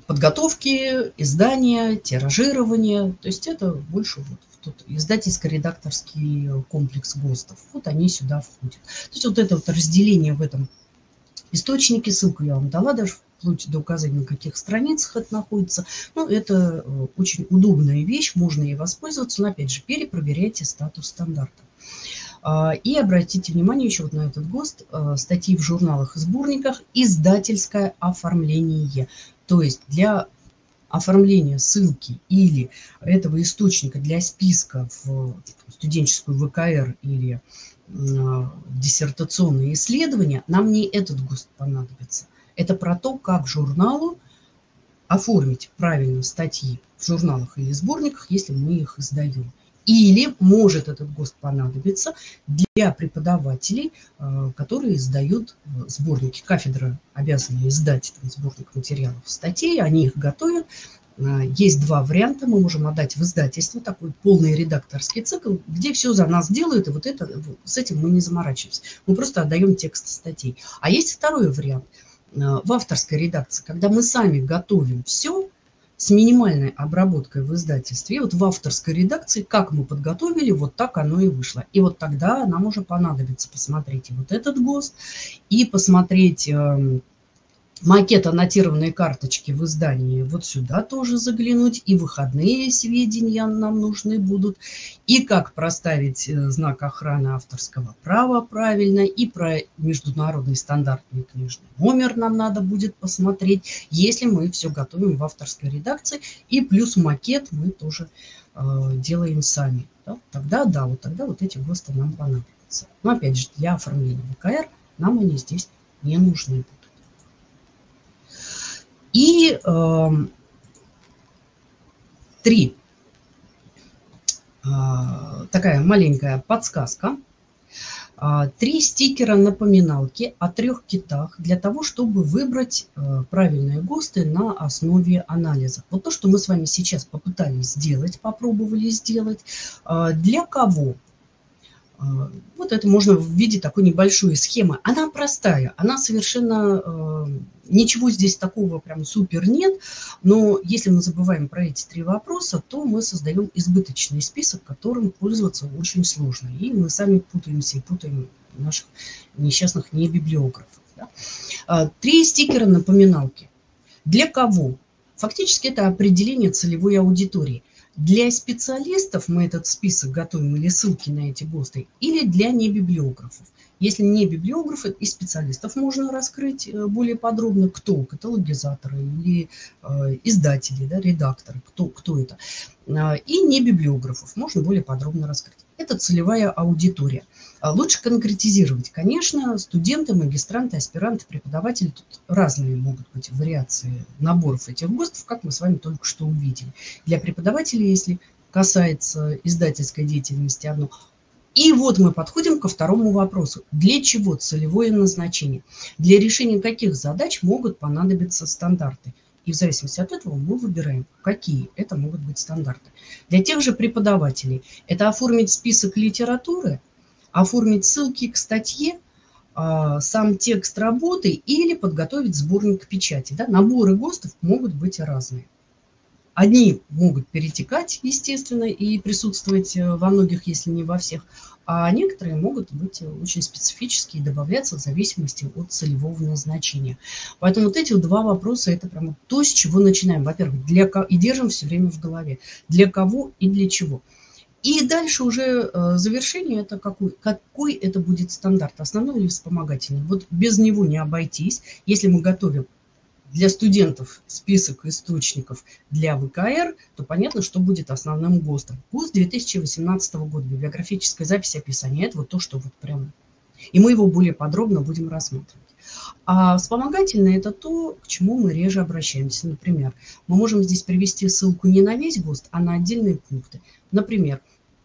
[SPEAKER 1] подготовки, издания, тиражирования. То есть это больше вот в тот издательско-редакторский комплекс ГОСТов. Вот они сюда входят. То есть вот это вот разделение в этом источнике, ссылку я вам дала, даже вплоть до указания, на каких страницах это находится. Ну, это очень удобная вещь, можно ей воспользоваться, но опять же перепроверяйте статус стандарта. И обратите внимание еще вот на этот ГОСТ, статьи в журналах и сборниках, издательское оформление. То есть для оформления ссылки или этого источника для списка в студенческую ВКР или диссертационные исследования, нам не этот ГОСТ понадобится. Это про то, как журналу оформить правильно статьи в журналах или сборниках, если мы их издаем. Или может этот ГОСТ понадобиться для преподавателей, которые издают сборники. Кафедра обязана издать этот сборник материалов статей, они их готовят. Есть два варианта. Мы можем отдать в издательство такой полный редакторский цикл, где все за нас делают, и вот это, с этим мы не заморачиваемся. Мы просто отдаем текст статей. А есть второй вариант в авторской редакции, когда мы сами готовим все с минимальной обработкой в издательстве. И вот в авторской редакции, как мы подготовили, вот так оно и вышло. И вот тогда нам уже понадобится посмотреть и вот этот ГОСТ, и посмотреть макет аннотированной карточки в издании, вот сюда тоже заглянуть, и выходные сведения нам нужны будут, и как проставить знак охраны авторского права правильно, и про международный стандартный книжный номер нам надо будет посмотреть, если мы все готовим в авторской редакции, и плюс макет мы тоже делаем сами. Да? Тогда вот эти ГОСТы нам понадобятся. Но опять же, для оформления ВКР нам они здесь не нужны будут. И такая маленькая подсказка. 3 стикера-напоминалки о 3 китах для того, чтобы выбрать правильные ГОСТы на основе анализа. Вот то, что мы с вами сейчас попытались сделать, попробовали сделать. Для кого? Вот это можно в виде такой небольшой схемы. Она простая, она совершенно, ничего здесь такого прям супер нет, но если мы забываем про эти 3 вопроса, то мы создаем избыточный список, которым пользоваться очень сложно. И мы сами путаемся и путаем наших несчастных небиблиографов. Да? 3 стикера-напоминалки. Для кого? Фактически это определение целевой аудитории. Для специалистов мы этот список готовим или ссылки на эти ГОСТы, или для небиблиографов. Если не библиографы, и специалистов можно раскрыть более подробно, кто каталогизаторы или издатели, да, редакторы, кто это. И не библиографов можно более подробно раскрыть. Это целевая аудитория. Лучше конкретизировать. Конечно, студенты, магистранты, аспиранты, преподаватели, тут разные могут быть вариации наборов этих ГОСТов, как мы с вами только что увидели. Для преподавателей, если касается издательской деятельности, одно. И вот мы подходим ко второму вопросу. Для чего целевое назначение? Для решения каких задач могут понадобиться стандарты? И в зависимости от этого мы выбираем, какие это могут быть стандарты. Для тех же преподавателей это оформить список литературы, оформить ссылки к статье, сам текст работы или подготовить сборник к печати. Да? Наборы ГОСТов могут быть разные. Одни могут перетекать, естественно, и присутствовать во многих, если не во всех, а некоторые могут быть очень специфические и добавляться в зависимости от целевого назначения. Поэтому вот эти 2 вопроса – это прямо то, с чего начинаем. Во-первых, и держим все время в голове. Для кого и для чего. И дальше уже завершение – это какой это будет стандарт, основной или вспомогательный. Вот без него не обойтись. Если мы готовим для студентов список источников для ВКР, то понятно, что будет основным ГОСТом. ГОСТ 2018 года, библиографическая запись описания. Это вот то, что вот прям... И мы его более подробно будем рассматривать. А вспомогательное – это то, к чему мы реже обращаемся. Например, мы можем здесь привести ссылку не на весь ГОСТ, а на отдельные пункты. Например,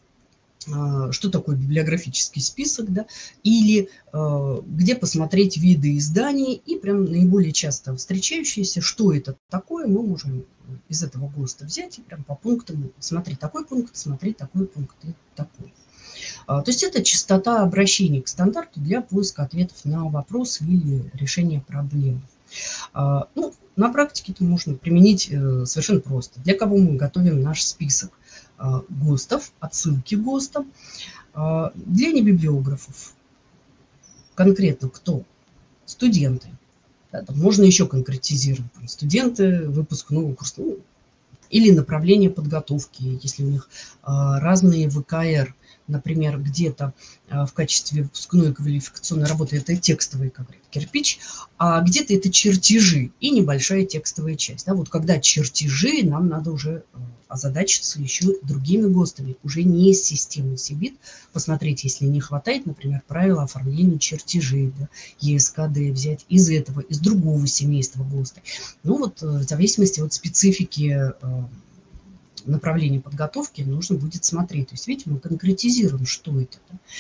[SPEAKER 1] что такое библиографический список, да, или где посмотреть виды изданий, и прям наиболее часто встречающиеся, что это такое, мы можем из этого ГОСТа взять и прям по пунктам смотреть такой пункт, смотреть такой пункт и такой. То есть это частота обращений к стандарту для поиска ответов на вопросы или решения проблем. Ну, на практике это можно применить совершенно просто. Для кого мы готовим наш список ГОСТов, отсылки к ГОСТам. Для небиблиографов. Конкретно кто? Студенты. Да, можно еще конкретизировать. Студенты выпускного курса. Или направление подготовки, если у них разные ВКР. Например, где-то в качестве выпускной квалификационной работы это текстовый, как говорят, кирпич, а где-то это чертежи и небольшая текстовая часть. Да, вот когда чертежи, нам надо уже озадачиться еще другими ГОСТами, уже не из системы CBIT, посмотреть, если не хватает, например, правила оформления чертежей, да, ЕСКД взять из этого, из другого семейства ГОСТа. Ну вот в зависимости от специфики направление подготовки нужно будет смотреть. То есть, видите, мы конкретизируем, что это.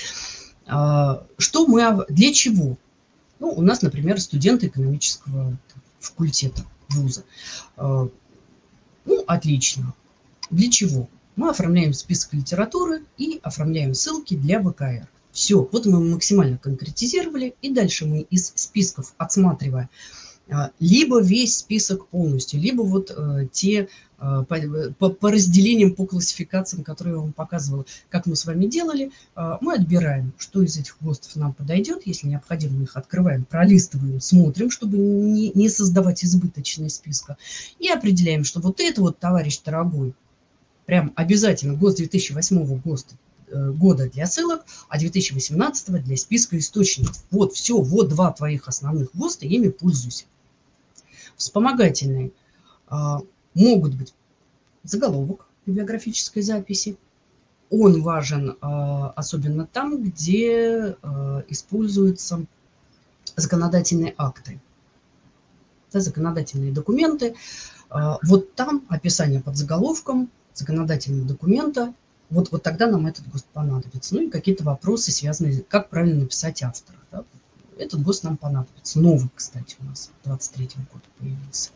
[SPEAKER 1] Что мы, для чего? Ну, у нас, например, студенты экономического факультета вуза. Ну, отлично. Для чего? Мы оформляем список литературы и оформляем ссылки для ВКР. Все, вот мы максимально конкретизировали, и дальше мы из списков, отсматривая либо весь список полностью, либо вот те по разделениям, по классификациям, которые я вам показывала, как мы с вами делали, мы отбираем, что из этих ГОСТов нам подойдет. Если необходимо, мы их открываем, пролистываем, смотрим, чтобы не создавать избыточный список. И определяем, что вот это вот, товарищ дорогой, прям обязательно ГОСТ 2008 года для ссылок, а 2018 для списка источников. Вот все, вот два твоих основных ГОСТа, ими пользуйся. Вспомогательные могут быть заголовок библиографической записи. Он важен особенно там, где используются законодательные акты, да, законодательные документы. Вот там описание под заголовком законодательного документа. Вот тогда нам этот ГОСТ понадобится. Ну и какие-то вопросы, связанные, как правильно написать автора. Да. Этот ГОСТ нам понадобится. Новый, кстати, у нас в 2023 году появился.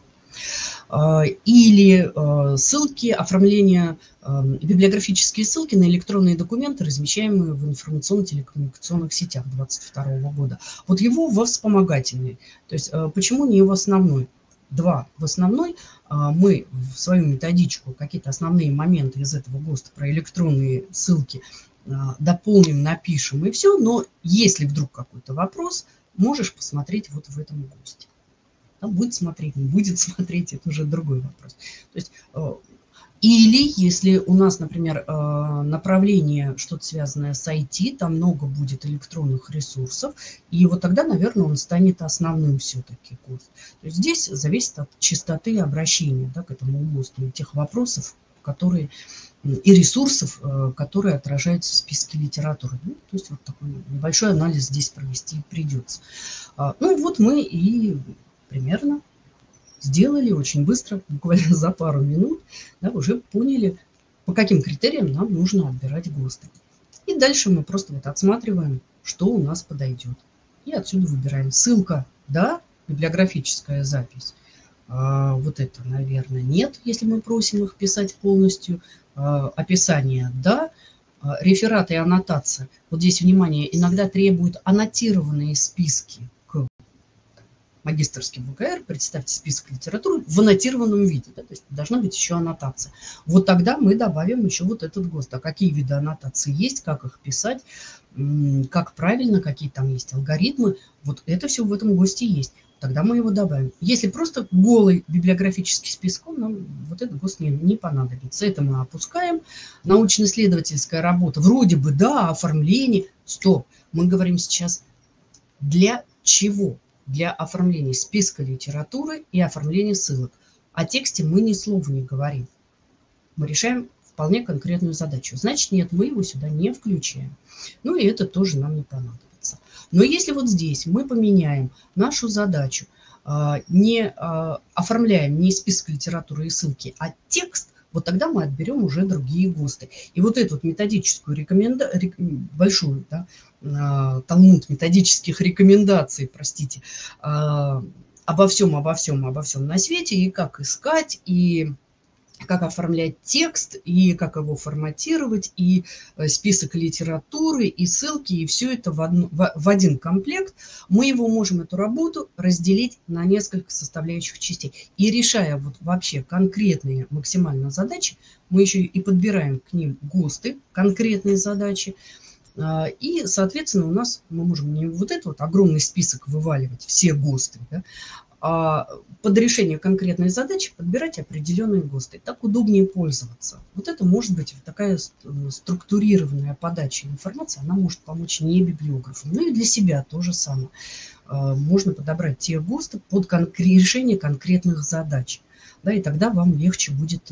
[SPEAKER 1] Или ссылки, оформление, библиографические ссылки на электронные документы, размещаемые в информационно-телекоммуникационных сетях 2022 года. Вот его во вспомогательный. То есть почему не в основной? Два. В основной мы в свою методичку какие-то основные моменты из этого ГОСТа про электронные ссылки дополним, напишем и все. Но если вдруг какой-то вопрос, можешь посмотреть вот в этом ГОСТе. Будет смотреть, не будет смотреть, это уже другой вопрос. То есть, или если у нас, например, направление, что-то связанное с IT, там много будет электронных ресурсов, и вот тогда, наверное, он станет основным все-таки ГОСТ. То есть здесь зависит от частоты обращения, да, к этому ГОСТу, и тех вопросов, которые, и ресурсов, которые отражаются в списке литературы. Ну, то есть вот такой небольшой анализ здесь провести придется. Ну вот мы и примерно сделали очень быстро, буквально за пару минут, да, уже поняли, по каким критериям нам нужно отбирать ГОСТы. И дальше мы просто вот отсматриваем, что у нас подойдет. И отсюда выбираем. Ссылка, да, библиографическая запись. Вот это, наверное, нет, если мы просим их писать полностью. Описание, да. Рефераты и аннотация. Вот здесь, внимание, иногда требуют аннотированные списки к магистерским ВКР, представьте список литературы в аннотированном виде, да, то есть должна быть еще аннотация. Вот тогда мы добавим еще вот этот ГОСТ. А какие виды аннотации есть, как их писать, как правильно, какие там есть алгоритмы, вот это все в этом ГОСТе есть. Тогда мы его добавим. Если просто голый библиографический список, нам вот этот ГОСТ не понадобится. Это мы опускаем. Научно-исследовательская работа, вроде бы, да, оформление. Стоп, мы говорим сейчас для чего? Для оформления списка литературы и оформления ссылок. О тексте мы ни слова не говорим. Мы решаем вполне конкретную задачу. Значит, нет, мы его сюда не включаем. Ну и это тоже нам не понадобится. Но если вот здесь мы поменяем нашу задачу, не оформляем не список литературы и ссылки, а текст, вот тогда мы отберем уже другие ГОСТы. И вот эту вот методическую большую, да, талмуд методических рекомендаций, простите, обо всем на свете, и как искать, и как оформлять текст, и как его форматировать, и список литературы, и ссылки, и все это в один комплект. Мы его можем, эту работу, разделить на несколько составляющих частей. И решая вот вообще конкретные максимально задачи, мы еще и подбираем к ним ГОСТы, конкретные задачи. И, соответственно, у нас мы можем не вот этот вот огромный список вываливать, все ГОСТы, да, а под решение конкретной задачи подбирать определенные ГОСТы. Так удобнее пользоваться. Вот это может быть такая структурированная подача информации, она может помочь не библиографам, но и для себя то же самое. Можно подобрать те ГОСТы под решение конкретных задач. Да, и тогда вам легче будет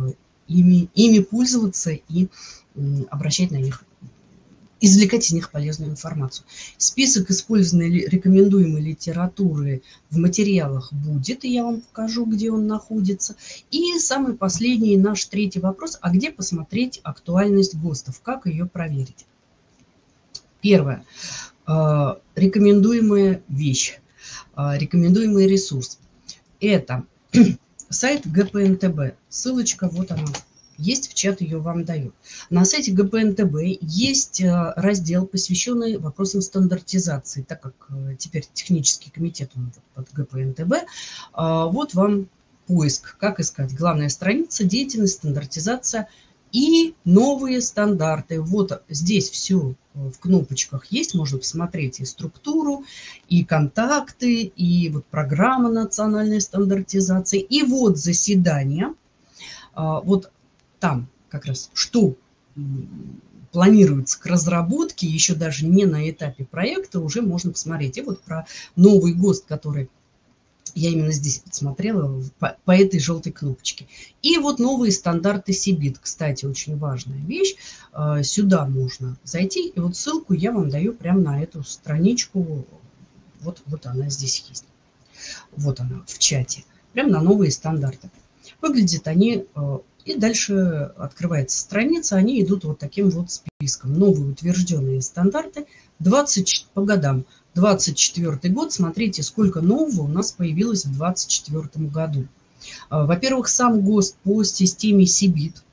[SPEAKER 1] ими пользоваться и обращать на них, извлекать из них полезную информацию. Список использованной рекомендуемой литературы в материалах будет, и я вам покажу, где он находится. И самый последний, наш третий вопрос: а где посмотреть актуальность ГОСТов, как ее проверить? Первое. Рекомендуемая вещь, рекомендуемый ресурс. Это сайт ГПНТБ. Ссылочка вот она. Есть, в чат ее вам даю. На сайте ГПНТБ есть раздел, посвященный вопросам стандартизации, так как теперь технический комитет под ГПНТБ. Вот вам поиск, как искать. Главная страница, деятельность, стандартизация и новые стандарты. Вот здесь все в кнопочках есть, можно посмотреть и структуру, и контакты, и вот программа национальной стандартизации, и вот заседания. Вот там как раз что планируется к разработке, еще даже не на этапе проекта, уже можно посмотреть. И вот про новый ГОСТ, который я именно здесь подсмотрела, по этой желтой кнопочке. И вот новые стандарты СИБИТ. Кстати, очень важная вещь. Сюда можно зайти, и вот ссылку я вам даю прямо на эту страничку. Вот она здесь есть. Вот она в чате. Прямо на новые стандарты. Выглядят они... И дальше открывается страница, они идут вот таким вот списком. Новые утвержденные стандарты 20 по годам. 24 год, смотрите, сколько нового у нас появилось в 24 году. Во-первых, сам ГОСТ по системе СИБИТ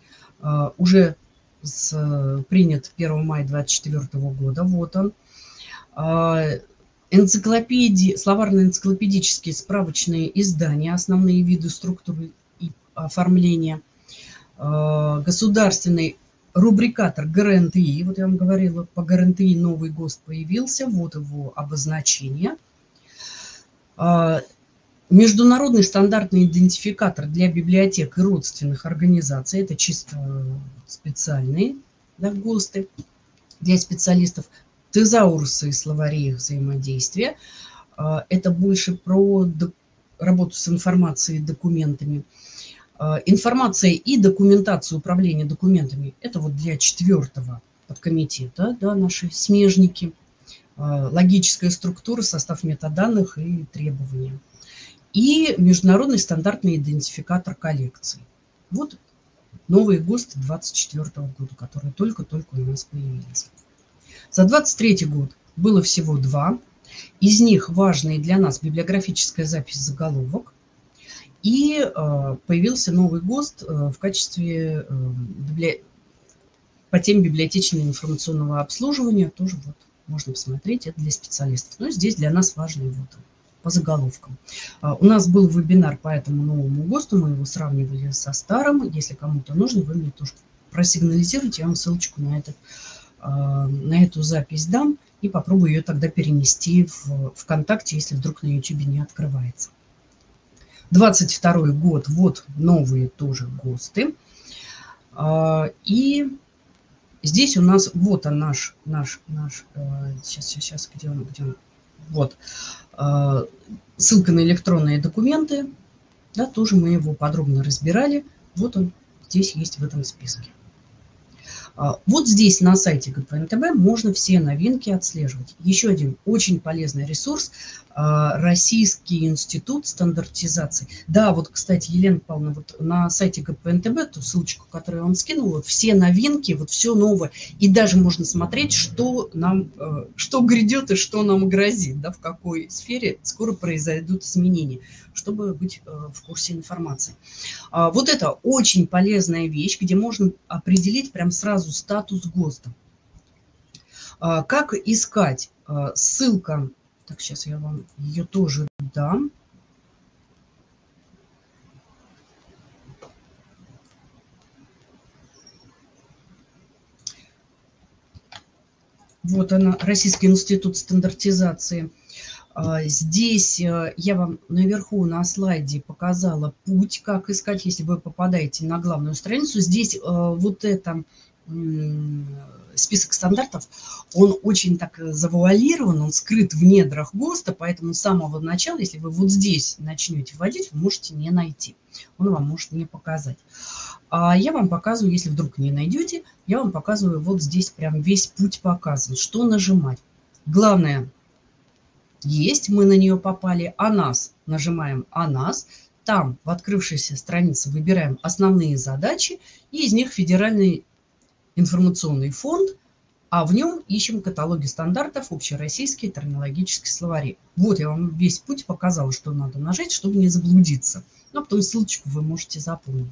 [SPEAKER 1] уже принят 1 мая 24 года. Вот он. Энциклопедии, словарно-энциклопедические справочные издания, основные виды структуры и оформления, государственный рубрикатор ГРНТИ, вот я вам говорила, по ГРНТИ новый ГОСТ появился, вот его обозначение. Международный стандартный идентификатор для библиотек и родственных организаций, это чисто специальные, да, ГОСТы для специалистов. Тезаурусы и словари их взаимодействия, это больше про работу с информацией и документами. Информация и документация управления документами, это вот для 4-го подкомитета, да, наши смежники. Логическая структура, состав метаданных и требования. И международный стандартный идентификатор коллекций. Вот новые ГОСТы 2024 года, которые только-только у нас появились. За 2023 год было всего 2. Из них важные для нас библиографическая запись заголовок. И появился новый ГОСТ в качестве по теме библиотечного информационного обслуживания. Тоже вот можно посмотреть, это для специалистов. Но здесь для нас важный вот по заголовкам. У нас был вебинар по этому новому ГОСТу, мы его сравнивали со старым. Если кому-то нужно, вы мне тоже просигнализируйте, я вам ссылочку на эту запись дам и попробую ее тогда перенести в ВКонтакте, если вдруг на YouTube не открывается. 22 год, вот новые тоже ГОСТы. И здесь у нас, вот он наш сейчас, где он? Вот, ссылка на электронные документы, да, тоже мы его подробно разбирали. Вот он здесь есть в этом списке. Вот здесь на сайте ГПНТБ можно все новинки отслеживать. Еще один очень полезный ресурс – Российский институт стандартизации. Да, вот, кстати, Елена Павловна, вот на сайте ГПНТБ, ту ссылочку, которую я вам скинула, вот все новинки, вот все новое. И даже можно смотреть, что нам, что грядет и что нам грозит, да, в какой сфере скоро произойдут изменения, чтобы быть в курсе информации. Вот это очень полезная вещь, где можно определить прям сразу статус ГОСТа. Как искать? Ссылка, так, сейчас я вам ее тоже дам. Вот она, Российский институт стандартизации. Здесь я вам наверху на слайде показала путь, как искать, если вы попадаете на главную страницу. Здесь вот это список стандартов, он очень так завуалирован, он скрыт в недрах ГОСТа, поэтому с самого начала, если вы вот здесь начнете вводить, вы можете не найти, он вам может не показать. А я вам показываю, если вдруг не найдете, я вам показываю вот здесь прям весь путь показан, что нажимать. Главное, есть, мы на нее попали, «О нас», нажимаем «О нас», там в открывшейся странице выбираем основные задачи, и из них федеральный информационный фонд, а в нем ищем каталоги стандартов, общероссийские терминологические словари. Вот я вам весь путь показала, что надо нажать, чтобы не заблудиться. Но потом ссылочку вы можете запомнить.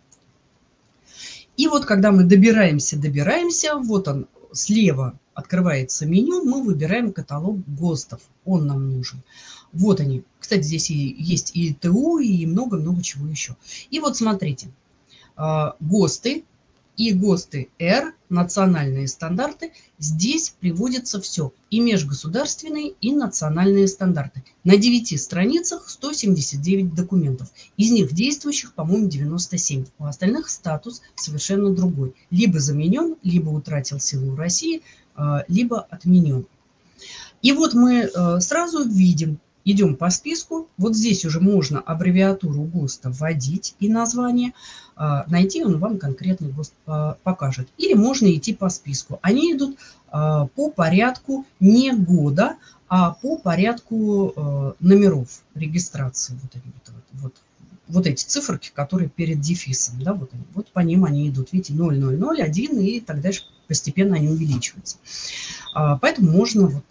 [SPEAKER 1] И вот когда мы добираемся, вот он слева открывается меню, мы выбираем каталог ГОСТов. Он нам нужен. Вот они. Кстати, здесь есть и ТУ, и много-много чего еще. И вот смотрите. ГОСТы и ГОСТы Р, национальные стандарты. Здесь приводится все. И межгосударственные, и национальные стандарты. На 9 страницах 179 документов. Из них действующих, по-моему, 97. У остальных статус совершенно другой. Либо заменен, либо утратил силу России, либо отменен. И вот мы сразу видим, идем по списку. Вот здесь уже можно аббревиатуру ГОСТа вводить и название. Найти он вам конкретный ГОСТ покажет. Или можно идти по списку. Они идут по порядку не года, а по порядку номеров регистрации. Вот эти циферки, которые перед дефисом. Да, вот по ним они идут. Видите, 0, 0, 0, 1 и так дальше. Постепенно они увеличиваются. Поэтому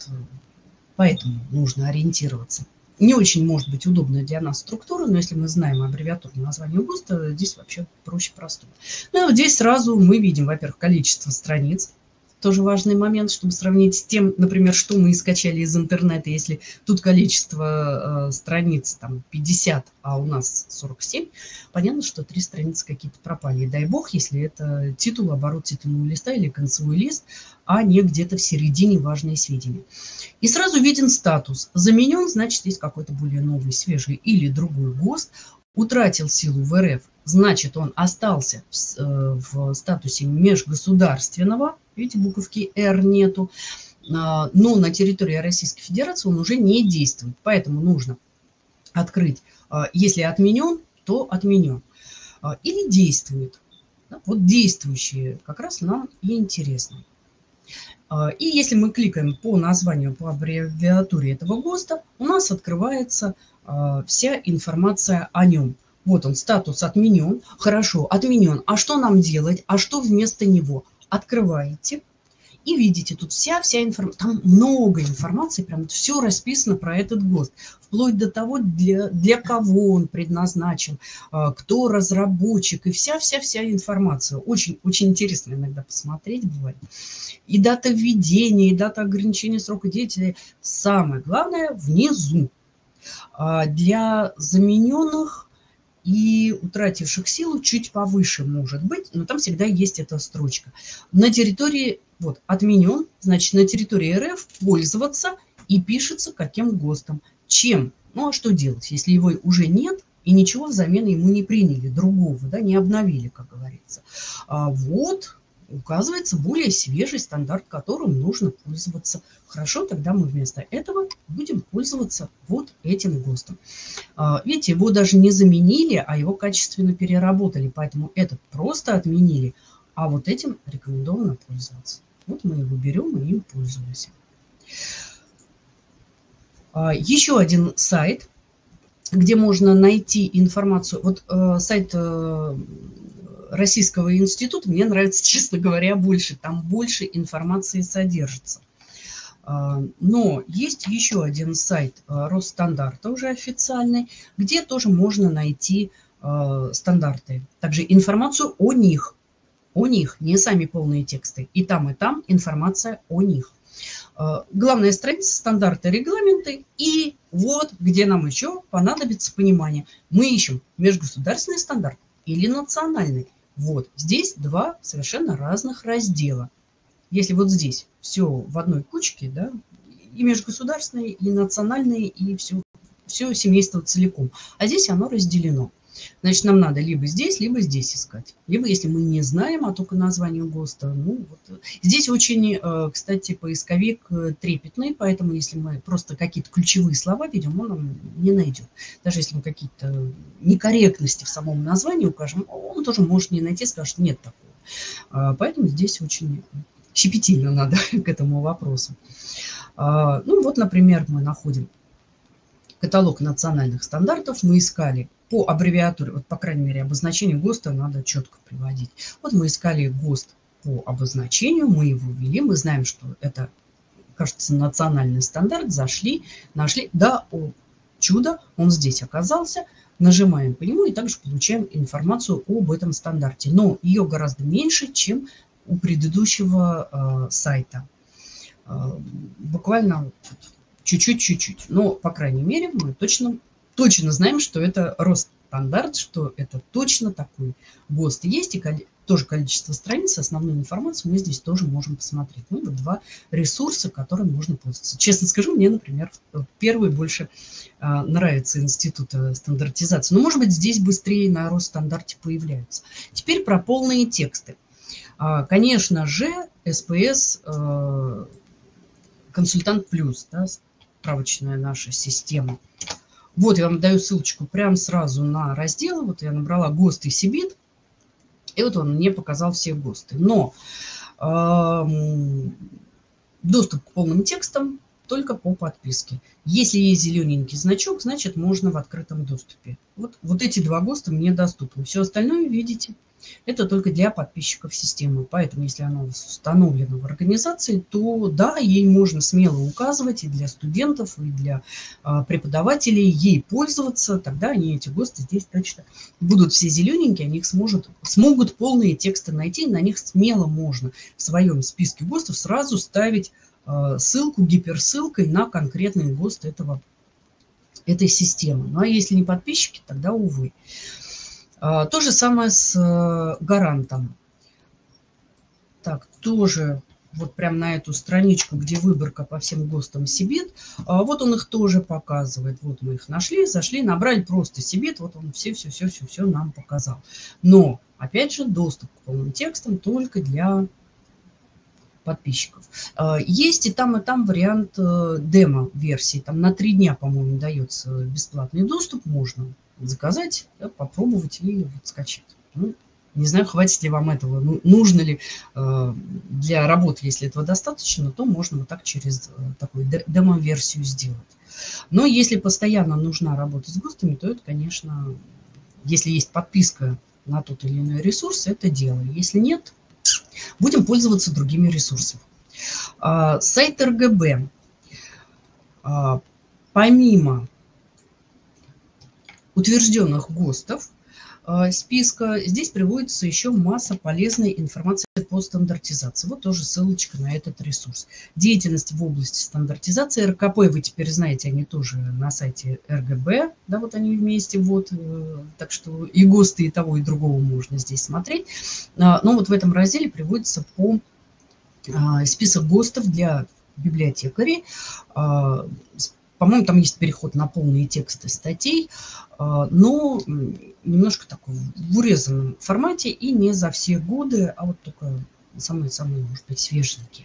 [SPEAKER 1] нужно ориентироваться. Не очень может быть удобная для нас структура, но если мы знаем аббревиатуру названия ГОСТа, здесь вообще проще простого. Ну и вот здесь сразу мы видим, во-первых, количество страниц. Тоже важный момент, чтобы сравнить с тем, например, что мы скачали из интернета. Если тут количество страниц там 50, а у нас 47, понятно, что 3 страницы какие-то пропали. И дай бог, если это титул, оборот титульного листа или концевой лист, а не где-то в середине важные сведения. И сразу виден статус. Заменен, значит, есть какой-то более новый, свежий или другой ГОСТ. Утратил силу в РФ, значит, он остался в статусе межгосударственного. Видите, буковки «Р» нету. Но на территории Российской Федерации он уже не действует. Поэтому нужно открыть, если отменен, то отменен. Или действует. Вот действующие как раз нам и интересно. И если мы кликаем по названию, по аббревиатуре этого ГОСТа, у нас открывается вся информация о нем. Вот он, статус отменен. Хорошо, отменен. А что нам делать? А что вместо него? Открываете и видите, тут вся информация. Там много информации, прям все расписано про этот ГОСТ. Вплоть до того, для кого он предназначен, кто разработчик, и вся информация. Очень, очень интересно иногда посмотреть бывает. И дата введения, и дата ограничения срока действия. Самое главное внизу. Для замененных и утративших силу чуть повыше может быть, но там всегда есть эта строчка. На территории, вот, отменен, значит, на территории РФ пользоваться и пишется каким ГОСТом. Чем? Ну, а что делать, если его уже нет и ничего взамен ему не приняли, другого, да, не обновили, как говорится. Вот указывается более свежий стандарт, которым нужно пользоваться. Хорошо, тогда мы вместо этого будем пользоваться вот этим ГОСТом. Видите, его даже не заменили, а его качественно переработали, поэтому этот просто отменили, а вот этим рекомендовано пользоваться. Вот мы его берем и им пользуемся. Еще один сайт, где можно найти информацию. Вот сайт Российского института мне нравится, честно говоря, больше. Там больше информации содержится. Но есть еще один сайт Росстандартта, уже официальный, где тоже можно найти стандарты. Также информацию о них, не сами полные тексты. И там информация о них. Главная страница — стандарты, регламенты. И вот где нам еще понадобится понимание. Мы ищем межгосударственный стандарт или национальный. Вот здесь два совершенно разных раздела. Если вот здесь все в одной кучке, да, и межгосударственные, и национальные, и все семейство целиком. А здесь оно разделено. Значит, нам надо либо здесь искать. Либо, если мы не знаем, а только название ГОСТа. Ну, вот. Здесь очень, кстати, поисковик трепетный, поэтому если мы просто какие-то ключевые слова видим, он нам не найдет. Даже если мы какие-то некорректности в самом названии укажем, он тоже может не найти, скажет, нет такого. Поэтому здесь очень щепетильно надо к этому вопросу. Ну, вот, например, мы находим каталог национальных стандартов, мы искали по аббревиатуре, вот, по крайней мере, обозначение ГОСТа надо четко приводить. Вот мы искали ГОСТ по обозначению, мы его ввели, мы знаем, что это, кажется, национальный стандарт, зашли, нашли, да, о чудо, он здесь оказался, нажимаем по нему и также получаем информацию об этом стандарте. Но ее гораздо меньше, чем у предыдущего сайта. Буквально чуть-чуть. Но, по крайней мере, мы точно знаем, что это Росстандарт, что это точно такой ГОСТ есть. И тоже количество страниц, основную информацию мы здесь тоже можем посмотреть. Ну, вот два ресурса, которыми можно пользоваться. Честно скажу, мне, например, первый больше нравится институт стандартизации. Но, может быть, здесь быстрее на Росстандарте появляются. Теперь про полные тексты. Конечно же, СПС Консультант Плюс, да, справочная наша система. Вот я вам даю ссылочку прямо сразу на раздел. Вот я набрала ГОСТ и СИБИТ. И вот он мне показал все ГОСТы. Но доступ к полным текстам только по подписке. Если есть зелененький значок, значит можно в открытом доступе. Вот эти два ГОСТа мне доступны. Все остальное, видите, это только для подписчиков системы. Поэтому, если она установлена в организации, то да, ей можно смело указывать и для студентов, и для преподавателей ей пользоваться. Тогда они, эти ГОСТы, здесь точно будут все зелененькие, они их смогут полные тексты найти. На них смело можно в своем списке ГОСТов сразу ставить ссылку гиперссылкой на конкретный ГОСТ этой системы. Ну а если не подписчики, тогда увы. То же самое с гарантом. Так, тоже вот прям на эту страничку, где выборка по всем ГОСТам СИБИТ, вот он их тоже показывает. Вот мы их нашли, зашли, набрали просто СИБИТ, вот он все нам показал. Но, опять же, доступ к полным текстам только для подписчиков. Есть и там вариант демо-версии. Там на 3 дня, по-моему, дается бесплатный доступ. Можно заказать, да, попробовать и вот скачать. Ну, не знаю, хватит ли вам этого. Нужно ли для работы, если этого достаточно, то можно вот так через такую демо-версию сделать. Но если постоянно нужна работа с ГОСТами, то это, конечно, если есть подписка на тот или иной ресурс, это дело. Если нет, будем пользоваться другими ресурсами. Сайт РГБ. Помимо утвержденных ГОСТов списка, здесь приводится еще масса полезной информации по стандартизации. Вот тоже ссылочка на этот ресурс. Деятельность в области стандартизации. РКП, вы теперь знаете, они тоже на сайте РГБ. Да, вот они вместе. Вот. Так что и ГОСТы, и того, и другого можно здесь смотреть. Но вот в этом разделе приводится список ГОСТов для библиотекарей. По-моему, там есть переход на полные тексты статей, но немножко такой в урезанном формате и не за все годы, а вот только самые, может быть, свеженькие.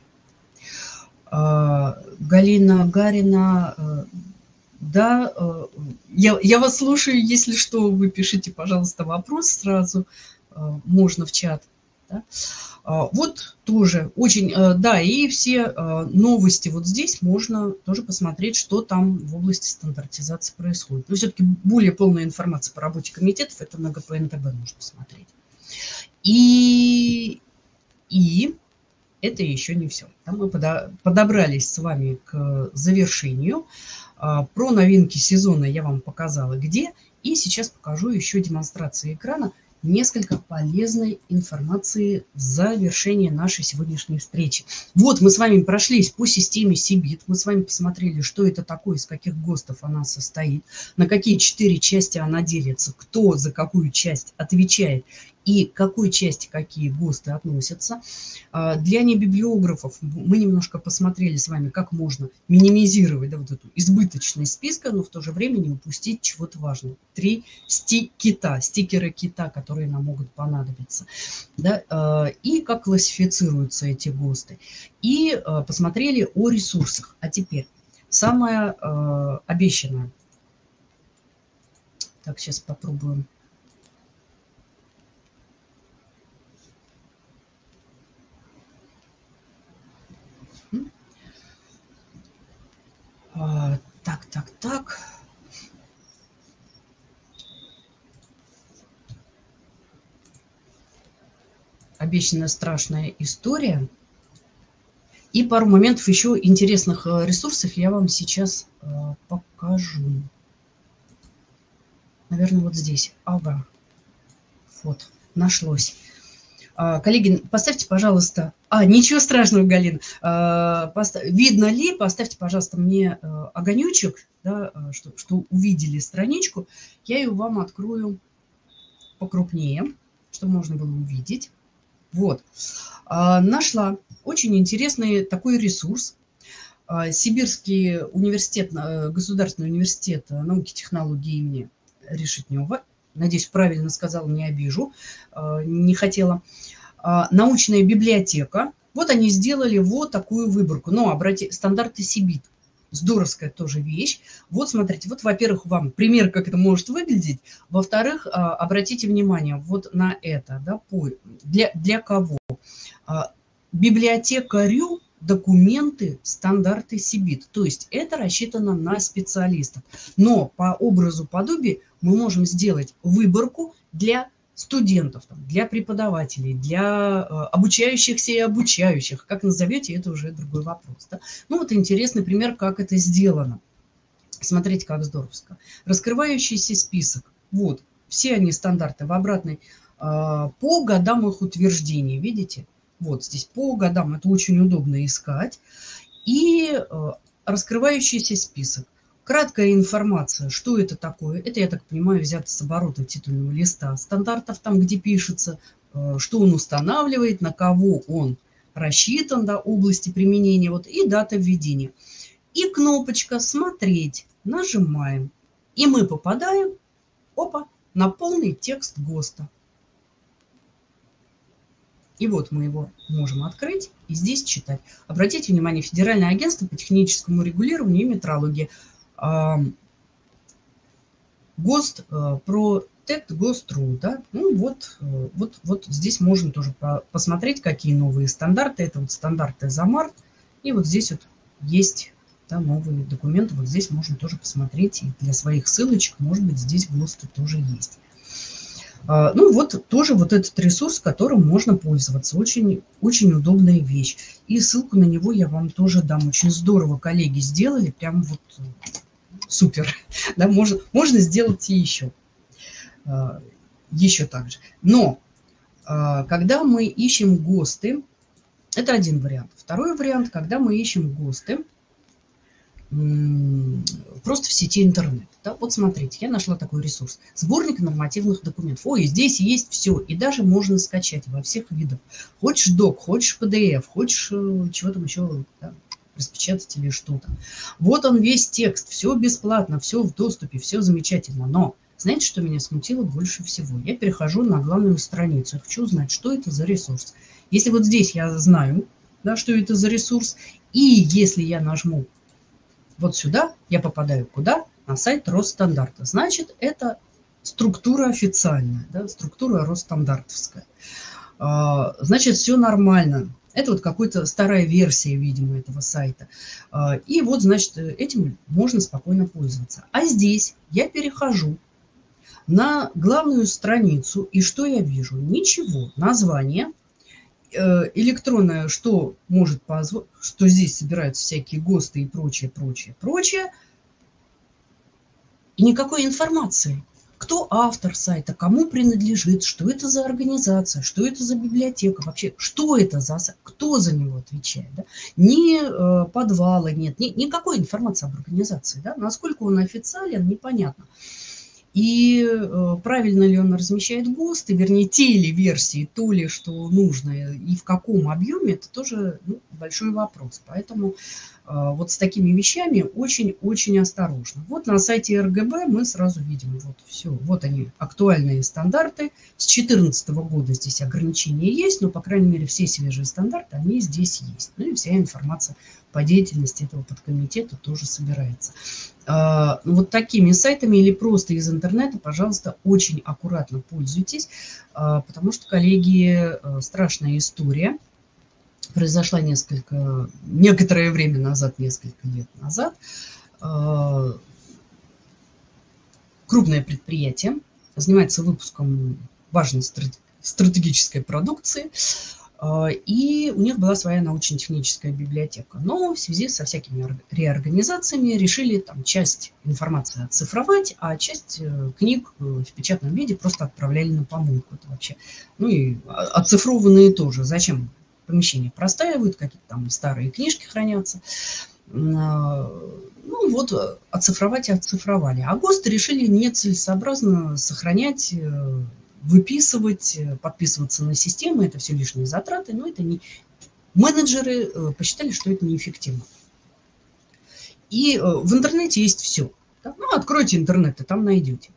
[SPEAKER 1] Галина Гарина, да, я вас слушаю, если что, вы пишите, пожалуйста, вопрос сразу, можно в чат. Да? Вот тоже очень, да, и все новости вот здесь можно тоже посмотреть, что там в области стандартизации происходит. Но все-таки более полная информация по работе комитетов это на ГПНТБ нужно смотреть. И это еще не все. Мы подобрались с вами к завершению. Про новинки сезона я вам показала где. И сейчас покажу еще демонстрации экрана. Несколько полезной информации в завершении нашей сегодняшней встречи. Вот мы с вами прошлись по системе CBIT. Мы с вами посмотрели, что это такое, из каких ГОСТов она состоит, на какие 4 части она делится, кто за какую часть отвечает и к какой части какие ГОСТы относятся. Для небиблиографов мы немножко посмотрели с вами, как можно минимизировать, да, вот эту избыточность списка, но в то же время не упустить чего-то важного. 3 стикеры кита, которые нам могут понадобиться. Да, и как классифицируются эти ГОСТы. И посмотрели о ресурсах. А теперь самое обещанное. Так, сейчас попробуем. Так. Обещанная страшная история. И пару моментов еще интересных ресурсов я вам сейчас покажу. Наверное, вот здесь. Ага. Вот, нашлось. Коллеги, поставьте, пожалуйста... ничего страшного, Галина. Видно ли? Поставьте, пожалуйста, мне огонечек, да, что увидели страничку. Я ее вам открою покрупнее, чтобы можно было увидеть. Вот. Нашла очень интересный такой ресурс. Сибирский университет, Государственный университет науки и технологий имени Решетнева. Надеюсь, правильно сказала, не обижу, не хотела. Научная библиотека. Вот они сделали вот такую выборку. Но, обратите, стандарты CBIT. Здоровская тоже вещь. Вот, смотрите, вот, во-первых, вам пример, как это может выглядеть. Во-вторых, обратите внимание вот на это. Да, для кого? Библиотекарю документы, стандарты CBIT. То есть это рассчитано на специалистов. Но по образу подобия мы можем сделать выборку для студентов, для преподавателей, для обучающихся и обучающих. Как назовете, это уже другой вопрос. Да? Ну вот интересный пример, как это сделано. Смотрите, как здоровско. Раскрывающийся список. Вот, все они стандарты в обратной по годам их утверждения. Видите? Вот здесь по годам, это очень удобно искать. И раскрывающийся список. Краткая информация, что это такое. Это, я так понимаю, взято с оборота титульного листа стандартов, там, где пишется, что он устанавливает, на кого он рассчитан, да, области применения, вот, и дата введения. И кнопочка «Смотреть». Нажимаем. И мы попадаем, на полный текст ГОСТа. И вот мы его можем открыть и здесь читать. Обратите внимание, Федеральное агентство по техническому регулированию и метрологии. ГОСТ Protect ГОСТ.ру. Да? Ну, вот здесь можно тоже посмотреть, какие новые стандарты. Это вот стандарты за март. И вот здесь вот есть, да, новые документы. Вот здесь можно тоже посмотреть. И для своих ссылочек, может быть, здесь ГОСТы тоже есть. Ну вот тоже вот этот ресурс, которым можно пользоваться. Очень, очень удобная вещь. И ссылку на него я вам тоже дам. Очень здорово коллеги сделали. Прям вот супер. Да, можно сделать и еще. Еще так же. Но когда мы ищем ГОСТы, это один вариант. Второй вариант, когда мы ищем ГОСТы просто в сети интернет. Да? Вот смотрите, я нашла такой ресурс. Сборник нормативных документов. Ой, здесь есть все. И даже можно скачать во всех видах. Хочешь док, хочешь PDF, хочешь чего там еще, да, распечатать или что-то. Вот он весь текст. Все бесплатно, все в доступе, все замечательно. Но знаете, что меня смутило больше всего? Я перехожу на главную страницу. Я хочу узнать, что это за ресурс. Если вот здесь я знаю, да, что это за ресурс, и если я нажму вот сюда, я попадаю куда? На сайт Росстандарта. Значит, это структура официальная, да, структура Росстандартовская. Значит, все нормально. Это вот какая-то старая версия, видимо, этого сайта. И вот, значит, этим можно спокойно пользоваться. А здесь я перехожу на главную страницу, и что я вижу? Ничего. Название, электронное, что может позволить, что здесь собираются всякие ГОСТы и прочее, прочее, прочее. И никакой информации. Кто автор сайта, кому принадлежит, что это за организация, что это за библиотека, вообще, что это за сайт, кто за него отвечает. Да? Ни подвала нет, никакой информации об организации. Да? Насколько он официален, непонятно. И правильно ли он размещает ГОСТы, вернее, те ли версии, то ли, что нужно, и в каком объеме, это тоже большой вопрос. Поэтому вот с такими вещами очень-очень осторожно. Вот на сайте РГБ мы сразу видим, вот все, вот они, актуальные стандарты. С 2014 года здесь ограничения есть, но, по крайней мере, все свежие стандарты, они здесь есть. Ну и вся информация по деятельности этого подкомитета тоже собирается. Вот такими сайтами или просто из интернета, пожалуйста, очень аккуратно пользуйтесь, потому что, коллеги, страшная история произошла некоторое время назад, несколько лет назад. Крупное предприятие занимается выпуском важной стратегической продукции, и у них была своя научно-техническая библиотека. Но в связи со всякими реорганизациями решили там часть информации оцифровать, а часть книг в печатном виде просто отправляли на помойку. Это вообще, ну и оцифрованные тоже. Зачем? Помещения простаивают, какие-то там старые книжки хранятся. Ну вот, оцифровать и оцифровали. А ГОСТы решили нецелесообразно сохранять, выписывать, подписываться на системы. Это все лишние затраты, но это не... Менеджеры посчитали, что это неэффективно. И в интернете есть все. Ну, откройте интернет, и там найдете.